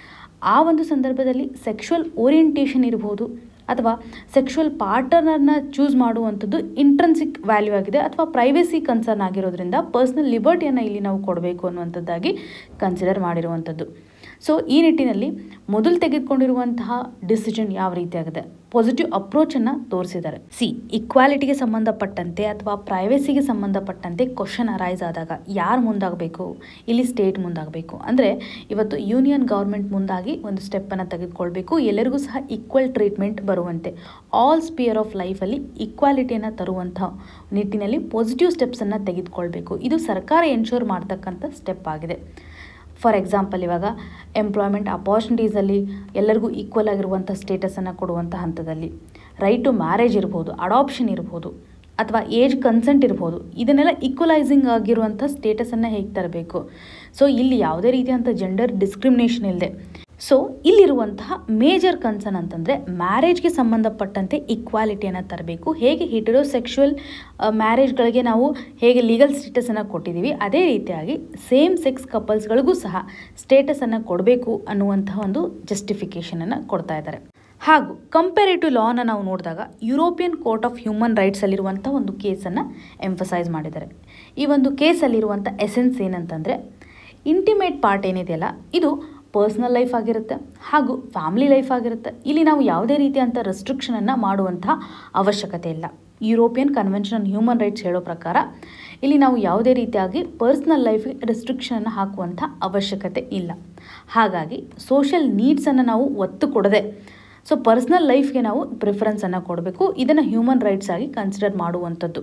ಆ ಒಂದು ಸಂದರ್ಭದಲ್ಲಿ ಸೆಕ್ಷುವಲ್ ಓರಿಯೆಂಟೇಷನ್ ಇರ್ಬೋದು ಅಥವಾ ಸೆಕ್ಷುವಲ್ ಪಾರ್ಟ್ನರ್ನ ಚೂಸ್ ಮಾಡುವಂಥದ್ದು ಇಂಟ್ರೆನ್ಸಿಕ್ ವ್ಯಾಲ್ಯೂ ಆಗಿದೆ ಅಥವಾ ಪ್ರೈವೇಸಿ ಕನ್ಸರ್ನ್ ಆಗಿರೋದ್ರಿಂದ ಪರ್ಸ್ನಲ್ ಲಿಬರ್ಟಿಯನ್ನು ಇಲ್ಲಿ ನಾವು ಕೊಡಬೇಕು ಅನ್ನುವಂಥದ್ದಾಗಿ ಕನ್ಸಿಡರ್ ಮಾಡಿರುವಂಥದ್ದು. ಸೊ ಈ ನಿಟ್ಟಿನಲ್ಲಿ ಮೊದಲು ತೆಗೆದುಕೊಂಡಿರುವಂತಹ ಡಿಸಿಷನ್ ಯಾವ ರೀತಿಯಾಗಿದೆ, ಪಾಸಿಟಿವ್ ಅಪ್ರೋಚನ್ನು ತೋರಿಸಿದ್ದಾರೆ. ಇಕ್ವಾಲಿಟಿಗೆ ಸಂಬಂಧಪಟ್ಟಂತೆ ಅಥವಾ ಪ್ರೈವೇಸಿಗೆ ಸಂಬಂಧಪಟ್ಟಂತೆ ಕ್ವಶನ್ ಅರೈಸ್ ಆದಾಗ ಯಾರು ಮುಂದಾಗಬೇಕು, ಇಲ್ಲಿ ಸ್ಟೇಟ್ ಮುಂದಾಗಬೇಕು. ಅಂದರೆ ಇವತ್ತು ಯೂನಿಯನ್ ಗೌರ್ಮೆಂಟ್ ಮುಂದಾಗಿ ಒಂದು ಸ್ಟೆಪ್ಪನ್ನು ತೆಗೆದುಕೊಳ್ಬೇಕು, ಎಲ್ಲರಿಗೂ ಸಹ ಈಕ್ವಲ್ ಟ್ರೀಟ್ಮೆಂಟ್ ಬರುವಂತೆ ಆಲ್ ಸ್ಪಿಯರ್ ಆಫ್ ಲೈಫಲ್ಲಿ ಈಕ್ವಾಲಿಟಿಯನ್ನು ತರುವಂಥ ನಿಟ್ಟಿನಲ್ಲಿ ಪಾಸಿಟಿವ್ ಸ್ಟೆಪ್ಸನ್ನು ತೆಗೆದುಕೊಳ್ಬೇಕು. ಇದು ಸರ್ಕಾರ ಎನ್ಶೋರ್ ಮಾಡ್ತಕ್ಕಂಥ ಸ್ಟೆಪ್ ಆಗಿದೆ. ಫಾರ್ ಎಕ್ಸಾಂಪಲ್, ಇವಾಗ ಎಂಪ್ಲಾಯ್ಮೆಂಟ್ ಅಪಾರ್ಚುನಿಟೀಸಲ್ಲಿ ಎಲ್ಲರಿಗೂ ಈಕ್ವಲ್ ಆಗಿರುವಂಥ ಸ್ಟೇಟಸನ್ನು ಕೊಡುವಂಥ ಹಂತದಲ್ಲಿ ರೈಟ್ ಟು ಮ್ಯಾರೇಜ್ ಇರ್ಬೋದು, ಅಡಾಪ್ಷನ್ ಇರ್ಬೋದು ಅಥವಾ ಏಜ್ ಕನ್ಸೆಂಟ್ ಇರ್ಬೋದು, ಇದನ್ನೆಲ್ಲ ಈಕ್ವಲೈಸಿಂಗ್ ಆಗಿರುವಂಥ ಸ್ಟೇಟಸನ್ನು ಹೇಗೆ ತರಬೇಕು. ಸೊ ಇಲ್ಲಿ ಯಾವುದೇ ರೀತಿಯಂಥ ಜೆಂಡರ್ ಡಿಸ್ಕ್ರಿಮಿನೇಷನ್ ಇಲ್ಲದೆ ಸೊ ಇಲ್ಲಿರುವಂತಹ ಮೇಜರ್ ಕನ್ಸರ್ನ್ ಅಂತಂದರೆ ಮ್ಯಾರೇಜ್ಗೆ ಸಂಬಂಧಪಟ್ಟಂತೆ ಇಕ್ವಾಲಿಟಿಯನ್ನು ತರಬೇಕು. ಹೇಗೆ ಹೆಟೆರೋಸೆಕ್ಷುವಲ್ ಮ್ಯಾರೇಜ್ಗಳಿಗೆ ನಾವು ಹೇಗೆ ಲೀಗಲ್ ಸ್ಟೇಟಸನ್ನು ಕೊಟ್ಟಿದ್ದೀವಿ, ಅದೇ ರೀತಿಯಾಗಿ ಸೇಮ್ ಸೆಕ್ಸ್ ಕಪಲ್ಸ್ಗಳಿಗೂ ಸಹ ಸ್ಟೇಟಸನ್ನು ಕೊಡಬೇಕು ಅನ್ನುವಂತಹ ಒಂದು ಜಸ್ಟಿಫಿಕೇಷನನ್ನು ಕೊಡ್ತಾ ಇದ್ದಾರೆ. ಹಾಗೂ ಕಂಪೇರೇಟಿವ್ ಲಾನ ನಾವು ನೋಡಿದಾಗ ಯುರೋಪಿಯನ್ ಕೋರ್ಟ್ ಆಫ್ ಹ್ಯೂಮನ್ ರೈಟ್ಸಲ್ಲಿರುವಂಥ ಒಂದು ಕೇಸನ್ನು ಎಂಫಸೈಸ್ ಮಾಡಿದ್ದಾರೆ. ಈ ಒಂದು ಕೇಸಲ್ಲಿರುವಂಥ ಎಸೆನ್ಸ್ ಏನಂತಂದರೆ, ಇಂಟಿಮೇಟ್ ಪಾರ್ಟ್ ಏನಿದೆಯಲ್ಲ ಇದು ಪರ್ಸ್ನಲ್ ಲೈಫ್ ಆಗಿರುತ್ತೆ ಹಾಗೂ ಫ್ಯಾಮಿಲಿ ಲೈಫ್ ಆಗಿರುತ್ತೆ. ಇಲ್ಲಿ ನಾವು ಯಾವುದೇ ರೀತಿಯಂಥ ರೆಸ್ಟ್ರಿಕ್ಷನನ್ನು ಮಾಡುವಂತಹ ಅವಶ್ಯಕತೆ ಇಲ್ಲ. European convention on human rights ಹೇಳೋ ಪ್ರಕಾರ ಇಲ್ಲಿ ನಾವು ಯಾವುದೇ ರೀತಿಯಾಗಿ ಪರ್ಸ್ನಲ್ ಲೈಫ್ಗೆ ರೆಸ್ಟ್ರಿಕ್ಷನನ್ನು ಹಾಕುವಂಥ ಅವಶ್ಯಕತೆ ಇಲ್ಲ. ಹಾಗಾಗಿ ಸೋಷಿಯಲ್ ನೀಡ್ಸನ್ನು ನಾವು ಒತ್ತು ಕೊಡದೆ ಸೊ ಪರ್ಸ್ನಲ್ ಲೈಫ್ಗೆ ನಾವು ಪ್ರಿಫರೆನ್ಸನ್ನು ಕೊಡಬೇಕು. ಇದನ್ನು ಹ್ಯೂಮನ್ ರೈಟ್ಸ್ ಆಗಿ ಕನ್ಸಿಡರ್ ಮಾಡುವಂಥದ್ದು.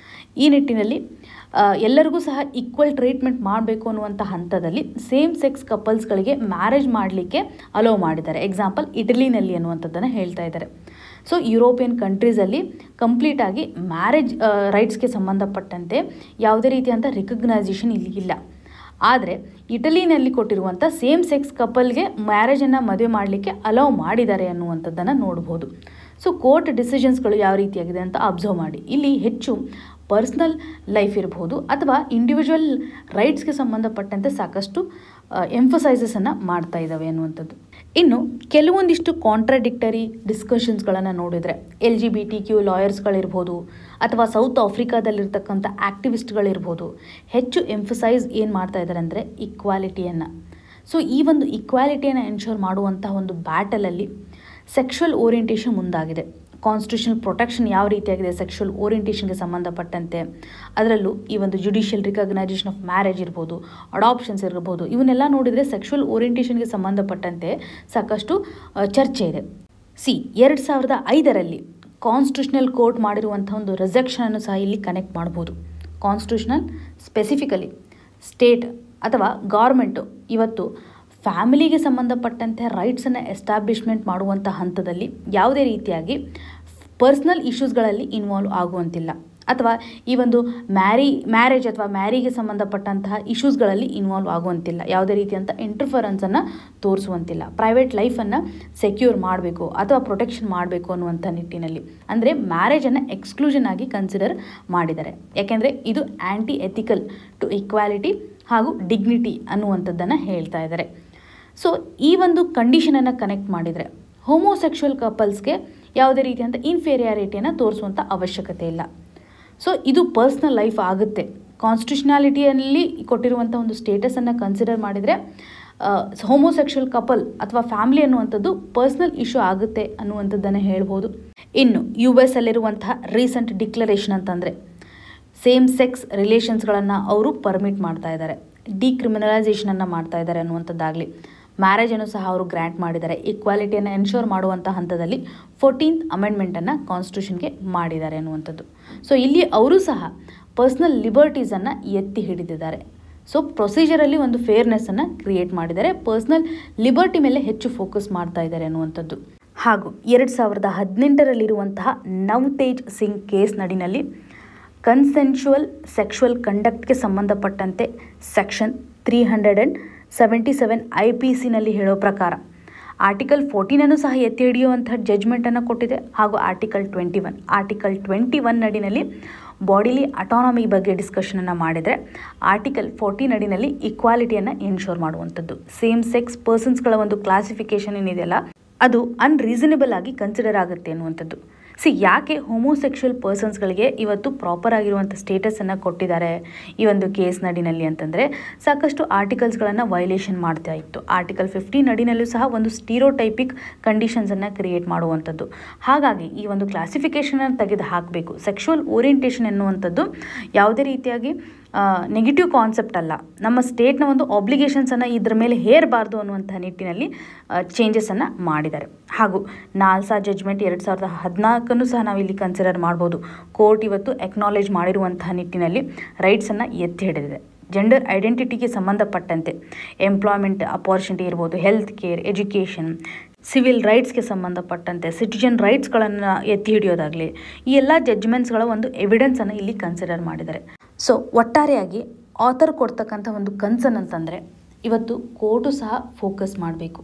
ಈ ನಿಟ್ಟಿನಲ್ಲಿ ಎಲ್ಲರಿಗೂ ಸಹ ಈಕ್ವಲ್ ಟ್ರೀಟ್ಮೆಂಟ್ ಮಾಡಬೇಕು ಅನ್ನುವಂಥ ಹಂತದಲ್ಲಿ ಸೇಮ್ ಸೆಕ್ಸ್ ಕಪಲ್ಸ್ಗಳಿಗೆ ಮ್ಯಾರೇಜ್ ಮಾಡಲಿಕ್ಕೆ ಅಲೋ ಮಾಡಿದ್ದಾರೆ. ಎಕ್ಸಾಂಪಲ್ ಇಟಲಿನಲ್ಲಿ ಅನ್ನುವಂಥದ್ದನ್ನು ಹೇಳ್ತಾ ಇದ್ದಾರೆ. ಸೊ ಯುರೋಪಿಯನ್ ಕಂಟ್ರೀಸಲ್ಲಿ ಕಂಪ್ಲೀಟಾಗಿ ಮ್ಯಾರೇಜ್ ರೈಟ್ಸ್ಗೆ ಸಂಬಂಧಪಟ್ಟಂತೆ ಯಾವುದೇ ರೀತಿಯಂಥ ರಿಕಗ್ನೈಸೇಷನ್ ಇಲ್ಲಿ ಇಲ್ಲ. ಆದರೆ ಇಟಲಿನಲ್ಲಿ ಕೊಟ್ಟಿರುವಂಥ ಸೇಮ್ ಸೆಕ್ಸ್ ಕಪಲ್ಗೆ ಮ್ಯಾರೇಜನ್ನು ಮದುವೆ ಮಾಡಲಿಕ್ಕೆ ಅಲೌ ಮಾಡಿದ್ದಾರೆ ಅನ್ನುವಂಥದ್ದನ್ನು ನೋಡ್ಬೋದು. ಸೊ ಕೋರ್ಟ್ ಡಿಸಿಷನ್ಸ್ಗಳು ಯಾವ ರೀತಿಯಾಗಿದೆ ಅಂತ ಅಬ್ಸರ್ವ್ ಮಾಡಿ. ಇಲ್ಲಿ ಹೆಚ್ಚು ಪರ್ಸ್ನಲ್ ಲೈಫ್ ಇರ್ಬೋದು ಅಥವಾ ಇಂಡಿವಿಜುವಲ್ ರೈಟ್ಸ್ಗೆ ಸಂಬಂಧಪಟ್ಟಂತೆ ಸಾಕಷ್ಟು ಎಂಫಸೈಸಸನ್ನು ಮಾಡ್ತಾ ಇದ್ದಾವೆ ಅನ್ನುವಂಥದ್ದು. ಇನ್ನು ಕೆಲವೊಂದಿಷ್ಟು ಕಾಂಟ್ರಾಡಿಕ್ಟರಿ ಡಿಸ್ಕಷನ್ಸ್ಗಳನ್ನು ನೋಡಿದರೆ LGBTQ ಲಾಯರ್ಸ್ಗಳಿರ್ಬೋದು ಅಥವಾ ಸೌತ್ ಆಫ್ರಿಕಾದಲ್ಲಿರ್ತಕ್ಕಂಥ ಆ್ಯಕ್ಟಿವಿಸ್ಟ್ಗಳಿರ್ಬೋದು ಹೆಚ್ಚು ಎಂಫಸೈಸ್ ಏನು ಮಾಡ್ತಾ ಇದ್ದಾರೆ ಅಂದರೆ ಇಕ್ವಾಲಿಟಿಯನ್ನು. ಸೊ ಈ ಒಂದು ಇಕ್ವಾಲಿಟಿಯನ್ನು ಎನ್ಶೋರ್ ಮಾಡುವಂಥ ಒಂದು ಬ್ಯಾಟಲಲ್ಲಿ ಸೆಕ್ಷುವಲ್ ಓರಿಯೆಂಟೇಷನ್ ಮುಂದಾಗಿದೆ. ಕಾನ್ಸ್ಟಿಟ್ಯೂಷನಲ್ ಪ್ರೊಟೆಕ್ಷನ್ ಯಾವ ರೀತಿಯಾಗಿದೆ ಸೆಕ್ಷುವಲ್ ಓರಿಯೆಂಟೇಷನ್ಗೆ ಸಂಬಂಧಪಟ್ಟಂತೆ, ಅದರಲ್ಲೂ ಈ ಒಂದು ಜುಡಿಷಿಯಲ್ ರಿಕಗ್ನೈಸೇಷನ್ ಆಫ್ ಮ್ಯಾರೇಜ್ ಇರ್ಬೋದು, ಅಡಾಪ್ಷನ್ಸ್ ಇರ್ಬೋದು, ಇವನ್ನೆಲ್ಲ ನೋಡಿದರೆ ಸೆಕ್ಷುವಲ್ ಓರಿಯೆಂಟೇಷನ್ಗೆ ಸಂಬಂಧಪಟ್ಟಂತೆ ಸಾಕಷ್ಟು ಚರ್ಚೆ ಇದೆ. 2005ರಲ್ಲಿ ಕಾನ್ಸ್ಟಿಟ್ಯೂಷನಲ್ ಕೋರ್ಟ್ ಮಾಡಿರುವಂಥ ಒಂದು ರಿಜೆಕ್ಷನನ್ನು ಸಹ ಇಲ್ಲಿ ಕನೆಕ್ಟ್ ಮಾಡ್ಬೋದು. ಕಾನ್ಸ್ಟಿಟ್ಯೂಷನಲ್ ಸ್ಪೆಸಿಫಿಕಲಿ ಸ್ಟೇಟ್ ಅಥವಾ ಗೌರ್ಮೆಂಟು ಇವತ್ತು ಫ್ಯಾಮಿಲಿಗೆ ಸಂಬಂಧಪಟ್ಟಂತೆ ರೈಟ್ಸನ್ನು ಎಸ್ಟಾಬ್ಲಿಷ್ಮೆಂಟ್ ಮಾಡುವಂಥ ಹಂತದಲ್ಲಿ ಯಾವುದೇ ರೀತಿಯಾಗಿ ಪರ್ಸ್ನಲ್ ಇಶ್ಯೂಸ್ಗಳಲ್ಲಿ ಇನ್ವಾಲ್ವ್ ಆಗುವಂತಿಲ್ಲ ಅಥವಾ ಈ ಒಂದು ಮ್ಯಾರೇಜ್ ಅಥವಾ ಮ್ಯಾರಿಗೆ ಸಂಬಂಧಪಟ್ಟಂತಹ ಇಶ್ಯೂಸ್ಗಳಲ್ಲಿ ಇನ್ವಾಲ್ವ್ ಆಗುವಂತಿಲ್ಲ. ಯಾವುದೇ ರೀತಿಯಂಥ ಇಂಟರ್ಫರೆನ್ಸನ್ನು ತೋರಿಸುವಂತಿಲ್ಲ. ಪ್ರೈವೇಟ್ ಲೈಫನ್ನು ಸೆಕ್ಯೂರ್ ಮಾಡಬೇಕು ಅಥವಾ ಪ್ರೊಟೆಕ್ಷನ್ ಮಾಡಬೇಕು ಅನ್ನುವಂಥ ನಿಟ್ಟಿನಲ್ಲಿ ಅಂದರೆ ಮ್ಯಾರೇಜನ್ನು ಎಕ್ಸ್ಕ್ಲೂಷನ್ ಆಗಿ ಕನ್ಸಿಡರ್ ಮಾಡಿದ್ದಾರೆ. ಯಾಕೆಂದರೆ ಇದು ಆ್ಯಂಟಿ ಎಥಿಕಲ್ ಟು ಈಕ್ವಾಲಿಟಿ ಹಾಗೂ ಡಿಗ್ನಿಟಿ ಅನ್ನುವಂಥದ್ದನ್ನು ಹೇಳ್ತಾ ಇದ್ದಾರೆ. ಸೊ ಈ ಒಂದು ಕಂಡೀಷನನ್ನು ಕನೆಕ್ಟ್ ಮಾಡಿದರೆ ಹೋಮೋಸೆಕ್ಷುವಲ್ ಕಪಲ್ಸ್ಗೆ ಯಾವುದೇ ರೀತಿಯಂಥ ಇನ್ಫೀರಿಯಾರಿಟಿಯನ್ನು ತೋರಿಸುವಂಥ ಅವಶ್ಯಕತೆ ಇಲ್ಲ. ಸೊ ಇದು ಪರ್ಸ್ನಲ್ ಲೈಫ್ ಆಗುತ್ತೆ. ಕಾನ್ಸ್ಟಿಟ್ಯೂಷನಾಲಿಟಿಯಲ್ಲಿ ಕೊಟ್ಟಿರುವಂಥ ಒಂದು ಸ್ಟೇಟಸನ್ನು ಕನ್ಸಿಡರ್ ಮಾಡಿದರೆ ಹೋಮೋಸೆಕ್ಷುವಲ್ ಕಪಲ್ ಅಥವಾ ಫ್ಯಾಮಿಲಿ ಅನ್ನುವಂಥದ್ದು ಪರ್ಸ್ನಲ್ ಇಶ್ಯೂ ಆಗುತ್ತೆ ಅನ್ನುವಂಥದ್ದನ್ನು ಹೇಳ್ಬೋದು. ಇನ್ನು US ಅಲ್ಲಿರುವಂತಹ ರೀಸೆಂಟ್ ಡಿಕ್ಲರೇಷನ್ ಅಂತಂದರೆ ಸೇಮ್ ಸೆಕ್ಸ್ ರಿಲೇಷನ್ಸ್ಗಳನ್ನು ಅವರು ಪರ್ಮಿಟ್ ಮಾಡ್ತಾ ಇದ್ದಾರೆ, ಡಿಕ್ರಿಮಿನಲೈಸೇಷನನ್ನು ಮಾಡ್ತಾ ಇದ್ದಾರೆ ಅನ್ನುವಂಥದ್ದಾಗಲಿ, ಮ್ಯಾರೇಜನ್ನು ಸಹ ಅವರು ಗ್ರ್ಯಾಂಟ್ ಮಾಡಿದ್ದಾರೆ. ಈಕ್ವಾಲಿಟಿಯನ್ನು ಎನ್ಶೋರ್ ಮಾಡುವಂಥ ಹಂತದಲ್ಲಿ 14th ಅಮೆಂಡ್ಮೆಂಟನ್ನು ಕಾನ್ಸ್ಟಿಟ್ಯೂಷನ್ಗೆ ಮಾಡಿದ್ದಾರೆ ಅನ್ನುವಂಥದ್ದು. ಸೊ ಇಲ್ಲಿ ಅವರು ಸಹ ಪರ್ಸ್ನಲ್ ಲಿಬರ್ಟೀಸನ್ನು ಎತ್ತಿ ಹಿಡಿದಿದ್ದಾರೆ. ಸೊ ಪ್ರೊಸೀಜರಲ್ಲಿ ಒಂದು ಫೇರ್ನೆಸ್ಸನ್ನು ಕ್ರಿಯೇಟ್ ಮಾಡಿದ್ದಾರೆ, ಪರ್ಸ್ನಲ್ ಲಿಬರ್ಟಿ ಮೇಲೆ ಹೆಚ್ಚು ಫೋಕಸ್ ಮಾಡ್ತಾ ಇದ್ದಾರೆ ಅನ್ನುವಂಥದ್ದು. ಹಾಗೂ 2018ರಲ್ಲಿರುವಂತಹ ನವತೇಜ್ ಸಿಂಗ್ ಕೇಸ್ ನಡಿನಲ್ಲಿ ಕನ್ಸೆನ್ಶುವಲ್ ಸೆಕ್ಷುವಲ್ ಕಂಡಕ್ಟ್ಗೆ ಸಂಬಂಧಪಟ್ಟಂತೆ ಸೆಕ್ಷನ್ 377 IPCನಲ್ಲಿ ಹೇಳೋ ಪ್ರಕಾರ ಆರ್ಟಿಕಲ್ 14 ಸಹ ಎತ್ತಿ ಹಿಡಿಯುವಂಥ ಜಜ್ಮೆಂಟನ್ನು ಕೊಟ್ಟಿದೆ. ಹಾಗೂ ಆರ್ಟಿಕಲ್ 21 ನಡಿನಲ್ಲಿ ಬಾಡಿಲಿ ಅಟಾನಮಿ ಬಗ್ಗೆ ಡಿಸ್ಕಷನನ್ನು ಮಾಡಿದರೆ ಆರ್ಟಿಕಲ್ 40 ನಡಿನಲ್ಲಿ ಈಕ್ವಾಲಿಟಿಯನ್ನು ಎನ್ಶೋರ್ ಮಾಡುವಂಥದ್ದು. ಸೇಮ್ ಸೆಕ್ಸ್ ಪರ್ಸನ್ಸ್ಗಳ ಒಂದು ಕ್ಲಾಸಿಫಿಕೇಷನ್ ಏನಿದೆಯಲ್ಲ ಅದು ಅನ್ರೀಸನಬಲ್ ಆಗಿ ಕನ್ಸಿಡರ್ ಆಗುತ್ತೆ ಅನ್ನುವಂಥದ್ದು. ಯಾಕೆ ಹೋಮೋಸೆಕ್ಷುವಲ್ ಪರ್ಸನ್ಸ್ಗಳಿಗೆ ಇವತ್ತು ಪ್ರಾಪರ್ ಆಗಿರುವಂಥ ಸ್ಟೇಟಸನ್ನು ಕೊಟ್ಟಿದ್ದಾರೆ ಈ ಒಂದು ಕೇಸ್ ನಡಿನಲ್ಲಿ ಅಂತಂದರೆ ಸಾಕಷ್ಟು ಆರ್ಟಿಕಲ್ಸ್ಗಳನ್ನು ವೈಲೇಷನ್ ಮಾಡ್ತಾ ಇತ್ತು. ಆರ್ಟಿಕಲ್ 50 ನಡಿನಲ್ಲೂ ಸಹ ಒಂದು ಸ್ಟೀರಿಯೋಟೈಪಿಕ್ ಕಂಡೀಷನ್ಸನ್ನು ಕ್ರಿಯೇಟ್ ಮಾಡುವಂಥದ್ದು. ಹಾಗಾಗಿ ಈ ಒಂದು ಕ್ಲಾಸಿಫಿಕೇಷನನ್ನು ತೆಗೆದು ಹಾಕಬೇಕು. ಸೆಕ್ಷುವಲ್ ಓರಿಯೆಂಟೇಷನ್ ಎನ್ನುವಂಥದ್ದು ಯಾವುದೇ ರೀತಿಯಾಗಿ ನೆಗೆಟಿವ್ ಕಾನ್ಸೆಪ್ಟ್ ಅಲ್ಲ, ನಮ್ಮ ಸ್ಟೇಟ್ನ ಒಂದು ಆಬ್ಲಿಗೇಷನ್ಸನ್ನು ಇದ್ರ ಮೇಲೆ ಹೇರಬಾರ್ದು ಅನ್ನುವಂಥ ನಿಟ್ಟಿನಲ್ಲಿ ಚೇಂಜಸನ್ನು ಮಾಡಿದ್ದಾರೆ. ಹಾಗೂ ನಾಲ್ಸಾ ಜಜ್ಮೆಂಟ್ 2014 ಸಹ ನಾವು ಇಲ್ಲಿ ಕನ್ಸಿಡರ್ ಮಾಡ್ಬೋದು. ಕೋರ್ಟ್ ಇವತ್ತು ಎಕ್ನಾಲೇಜ್ ಮಾಡಿರುವಂತಹ ನಿಟ್ಟಿನಲ್ಲಿ ರೈಟ್ಸನ್ನು ಎತ್ತಿ ಹಿಡಿದಿದೆ. ಜೆಂಡರ್ ಐಡೆಂಟಿಟಿಗೆ ಸಂಬಂಧಪಟ್ಟಂತೆ ಎಂಪ್ಲಾಯ್ಮೆಂಟ್ ಅಪಾರ್ಚುನಿಟಿ ಇರ್ಬೋದು, ಹೆಲ್ತ್ ಕೇರ್, ಎಜುಕೇಷನ್, ಸಿವಿಲ್ ರೈಟ್ಸ್ಗೆ ಸಂಬಂಧಪಟ್ಟಂತೆ ಸಿಟಿಜನ್ ರೈಟ್ಸ್ಗಳನ್ನು ಎತ್ತಿ ಹಿಡಿಯೋದಾಗಲಿ ಈ ಎಲ್ಲ ಜಡ್ಜ್ಮೆಂಟ್ಸ್ಗಳ ಒಂದು ಎವಿಡೆನ್ಸನ್ನು ಇಲ್ಲಿ ಕನ್ಸಿಡರ್ ಮಾಡಿದ್ದಾರೆ. ಸೊ ಒಟ್ಟಾರೆಯಾಗಿ ಆಥರ್ ಕೊಡ್ತಕ್ಕಂಥ ಒಂದು ಕನ್ಸರ್ನ್ ಅಂತಂದರೆ ಇವತ್ತು ಕೋರ್ಟು ಸಹ ಫೋಕಸ್ ಮಾಡಬೇಕು.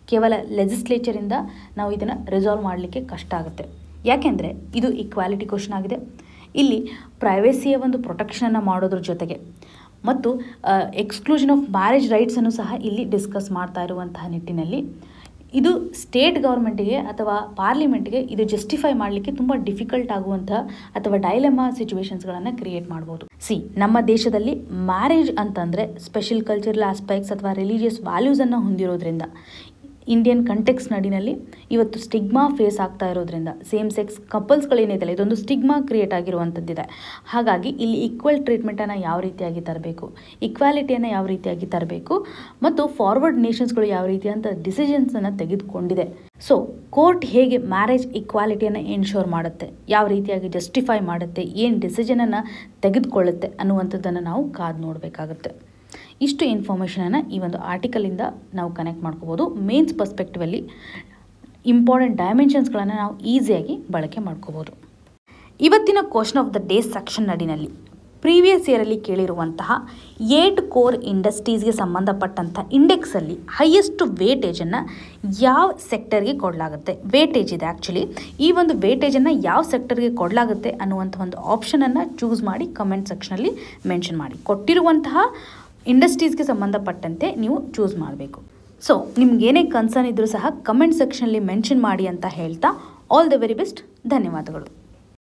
ಕೇವಲ ಲೆಜಿಸ್ಲೇಚರಿಂದ ನಾವು ಇದನ್ನು ರಿಸಾಲ್ವ್ ಮಾಡಲಿಕ್ಕೆ ಕಷ್ಟ ಆಗುತ್ತೆ. ಯಾಕೆಂದರೆ ಇದು ಈಕ್ವಾಲಿಟಿ ಕ್ವಶನ್ ಆಗಿದೆ. ಇಲ್ಲಿ ಪ್ರೈವೇಸಿಯ ಒಂದು ಪ್ರೊಟೆಕ್ಷನನ್ನು ಮಾಡೋದ್ರ ಜೊತೆಗೆ ಮತ್ತು ಎಕ್ಸ್ಕ್ಲೂಷನ್ ಆಫ್ ಮ್ಯಾರೇಜ್ ರೈಟ್ಸನ್ನು ಸಹ ಇಲ್ಲಿ ಡಿಸ್ಕಸ್ ಮಾಡ್ತಾ ಇರುವಂತಹ ನಿಟ್ಟಿನಲ್ಲಿ ಇದು ಸ್ಟೇಟ್ ಗೌರ್ಮೆಂಟಿಗೆ ಅಥವಾ ಪಾರ್ಲಿಮೆಂಟ್ಗೆ ಇದು ಜಸ್ಟಿಫೈ ಮಾಡಲಿಕ್ಕೆ ತುಂಬ ಡಿಫಿಕಲ್ಟ್ ಆಗುವಂತಹ ಅಥವಾ ಡೈಲೆಮಾ ಸಿಚುವೇಶನ್ಸ್ಗಳನ್ನು ಕ್ರಿಯೇಟ್ ಮಾಡ್ಬೋದು. ನಮ್ಮ ದೇಶದಲ್ಲಿ ಮ್ಯಾರೇಜ್ ಅಂತಂದರೆ ಸ್ಪೆಷಲ್ ಕಲ್ಚರಲ್ ಆಸ್ಪೆಕ್ಟ್ಸ್ ಅಥವಾ ರಿಲಿಜಿಯಸ್ ವ್ಯಾಲ್ಯೂಸನ್ನು ಹೊಂದಿರೋದ್ರಿಂದ ಇಂಡಿಯನ್ ಕಂಟೆಕ್ಸ್ಟ್ ನಡಿನಲ್ಲಿ ಇವತ್ತು ಸ್ಟಿಗ್ಮಾ ಫೇಸ್ ಆಗ್ತಾ ಇರೋದ್ರಿಂದ ಸೇಮ್ ಸೆಕ್ಸ್ ಕಪಲ್ಸ್ಗಳೇನಿದೆ ಇದೊಂದು ಸ್ಟಿಗ್ಮಾ ಕ್ರಿಯೇಟ್ ಆಗಿರುವಂಥದ್ದಿದೆ. ಹಾಗಾಗಿ ಇಲ್ಲಿ ಈಕ್ವಲ್ ಟ್ರೀಟ್ಮೆಂಟನ್ನು ಯಾವ ರೀತಿಯಾಗಿ ತರಬೇಕು, ಈಕ್ವಾಲಿಟಿಯನ್ನು ಯಾವ ರೀತಿಯಾಗಿ ತರಬೇಕು ಮತ್ತು ಫಾರ್ವರ್ಡ್ ನೇಷನ್ಸ್ಗಳು ಯಾವ ರೀತಿಯಂಥ ಡಿಸಿಷನ್ಸನ್ನು ತೆಗೆದುಕೊಂಡಿದೆ. ಕೋರ್ಟ್ ಹೇಗೆ ಮ್ಯಾರೇಜ್ ಈಕ್ವಾಲಿಟಿಯನ್ನು ಎನ್ಶೋರ್ ಮಾಡುತ್ತೆ, ಯಾವ ರೀತಿಯಾಗಿ ಜಸ್ಟಿಫೈ ಮಾಡುತ್ತೆ, ಏನು ಡಿಸಿಷನನ್ನು ತೆಗೆದುಕೊಳ್ಳುತ್ತೆ ಅನ್ನುವಂಥದ್ದನ್ನು ನಾವು ಕಾದು ನೋಡಬೇಕಾಗುತ್ತೆ. ಇಷ್ಟು ಇನ್ಫಾರ್ಮೇಷನನ್ನು ಈ ಒಂದು ಆರ್ಟಿಕಲಿಂದ ನಾವು ಕನೆಕ್ಟ್ ಮಾಡ್ಕೋಬೋದು. ಮೇನ್ಸ್ ಪರ್ಸ್ಪೆಕ್ಟಿವಲ್ಲಿ ಇಂಪಾರ್ಟೆಂಟ್ ಡೈಮೆನ್ಷನ್ಸ್ಗಳನ್ನು ನಾವು ಈಸಿಯಾಗಿ ಬಳಕೆ ಮಾಡ್ಕೋಬೋದು. ಇವತ್ತಿನ question of the day section ನಡಿನಲ್ಲಿ ಪ್ರೀವಿಯಸ್ ಇಯರಲ್ಲಿ ಕೇಳಿರುವಂತಹ 8 ಕೋರ್ ಇಂಡಸ್ಟ್ರೀಸ್ಗೆ ಸಂಬಂಧಪಟ್ಟಂಥ ಇಂಡೆಕ್ಸಲ್ಲಿ ಹೈಯೆಸ್ಟ್ ವೇಟೇಜನ್ನು ಯಾವ ಸೆಕ್ಟರ್ಗೆ ಕೊಡಲಾಗುತ್ತೆ, ವೇಟೇಜ್ ಇದೆ ಆ್ಯಕ್ಚುಲಿ, ಈ ಒಂದು ವೇಟೇಜನ್ನು ಯಾವ ಸೆಕ್ಟರ್ಗೆ ಕೊಡಲಾಗುತ್ತೆ ಅನ್ನುವಂಥ ಒಂದು ಆಪ್ಷನನ್ನು ಚೂಸ್ ಮಾಡಿ ಕಮೆಂಟ್ ಸೆಕ್ಷನಲ್ಲಿ ಮೆನ್ಷನ್ ಮಾಡಿ. ಕೊಟ್ಟಿರುವಂತಹ ಇಂಡಸ್ಟ್ರೀಸ್ಗೆ ಸಂಬಂಧಪಟ್ಟಂತೆ ನೀವು ಚೂಸ್ ಮಾಡಬೇಕು. ನಿಮ್ಗೇನೇ ಕನ್ಸರ್ನ್ ಇದ್ದರೂ ಸಹ ಕಮೆಂಟ್ ಸೆಕ್ಷನಲ್ಲಿ ಮೆನ್ಷನ್ ಮಾಡಿ ಅಂತ ಹೇಳ್ತಾ ಆಲ್ ದ ವೆರಿ ಬೆಸ್ಟ್. ಧನ್ಯವಾದಗಳು.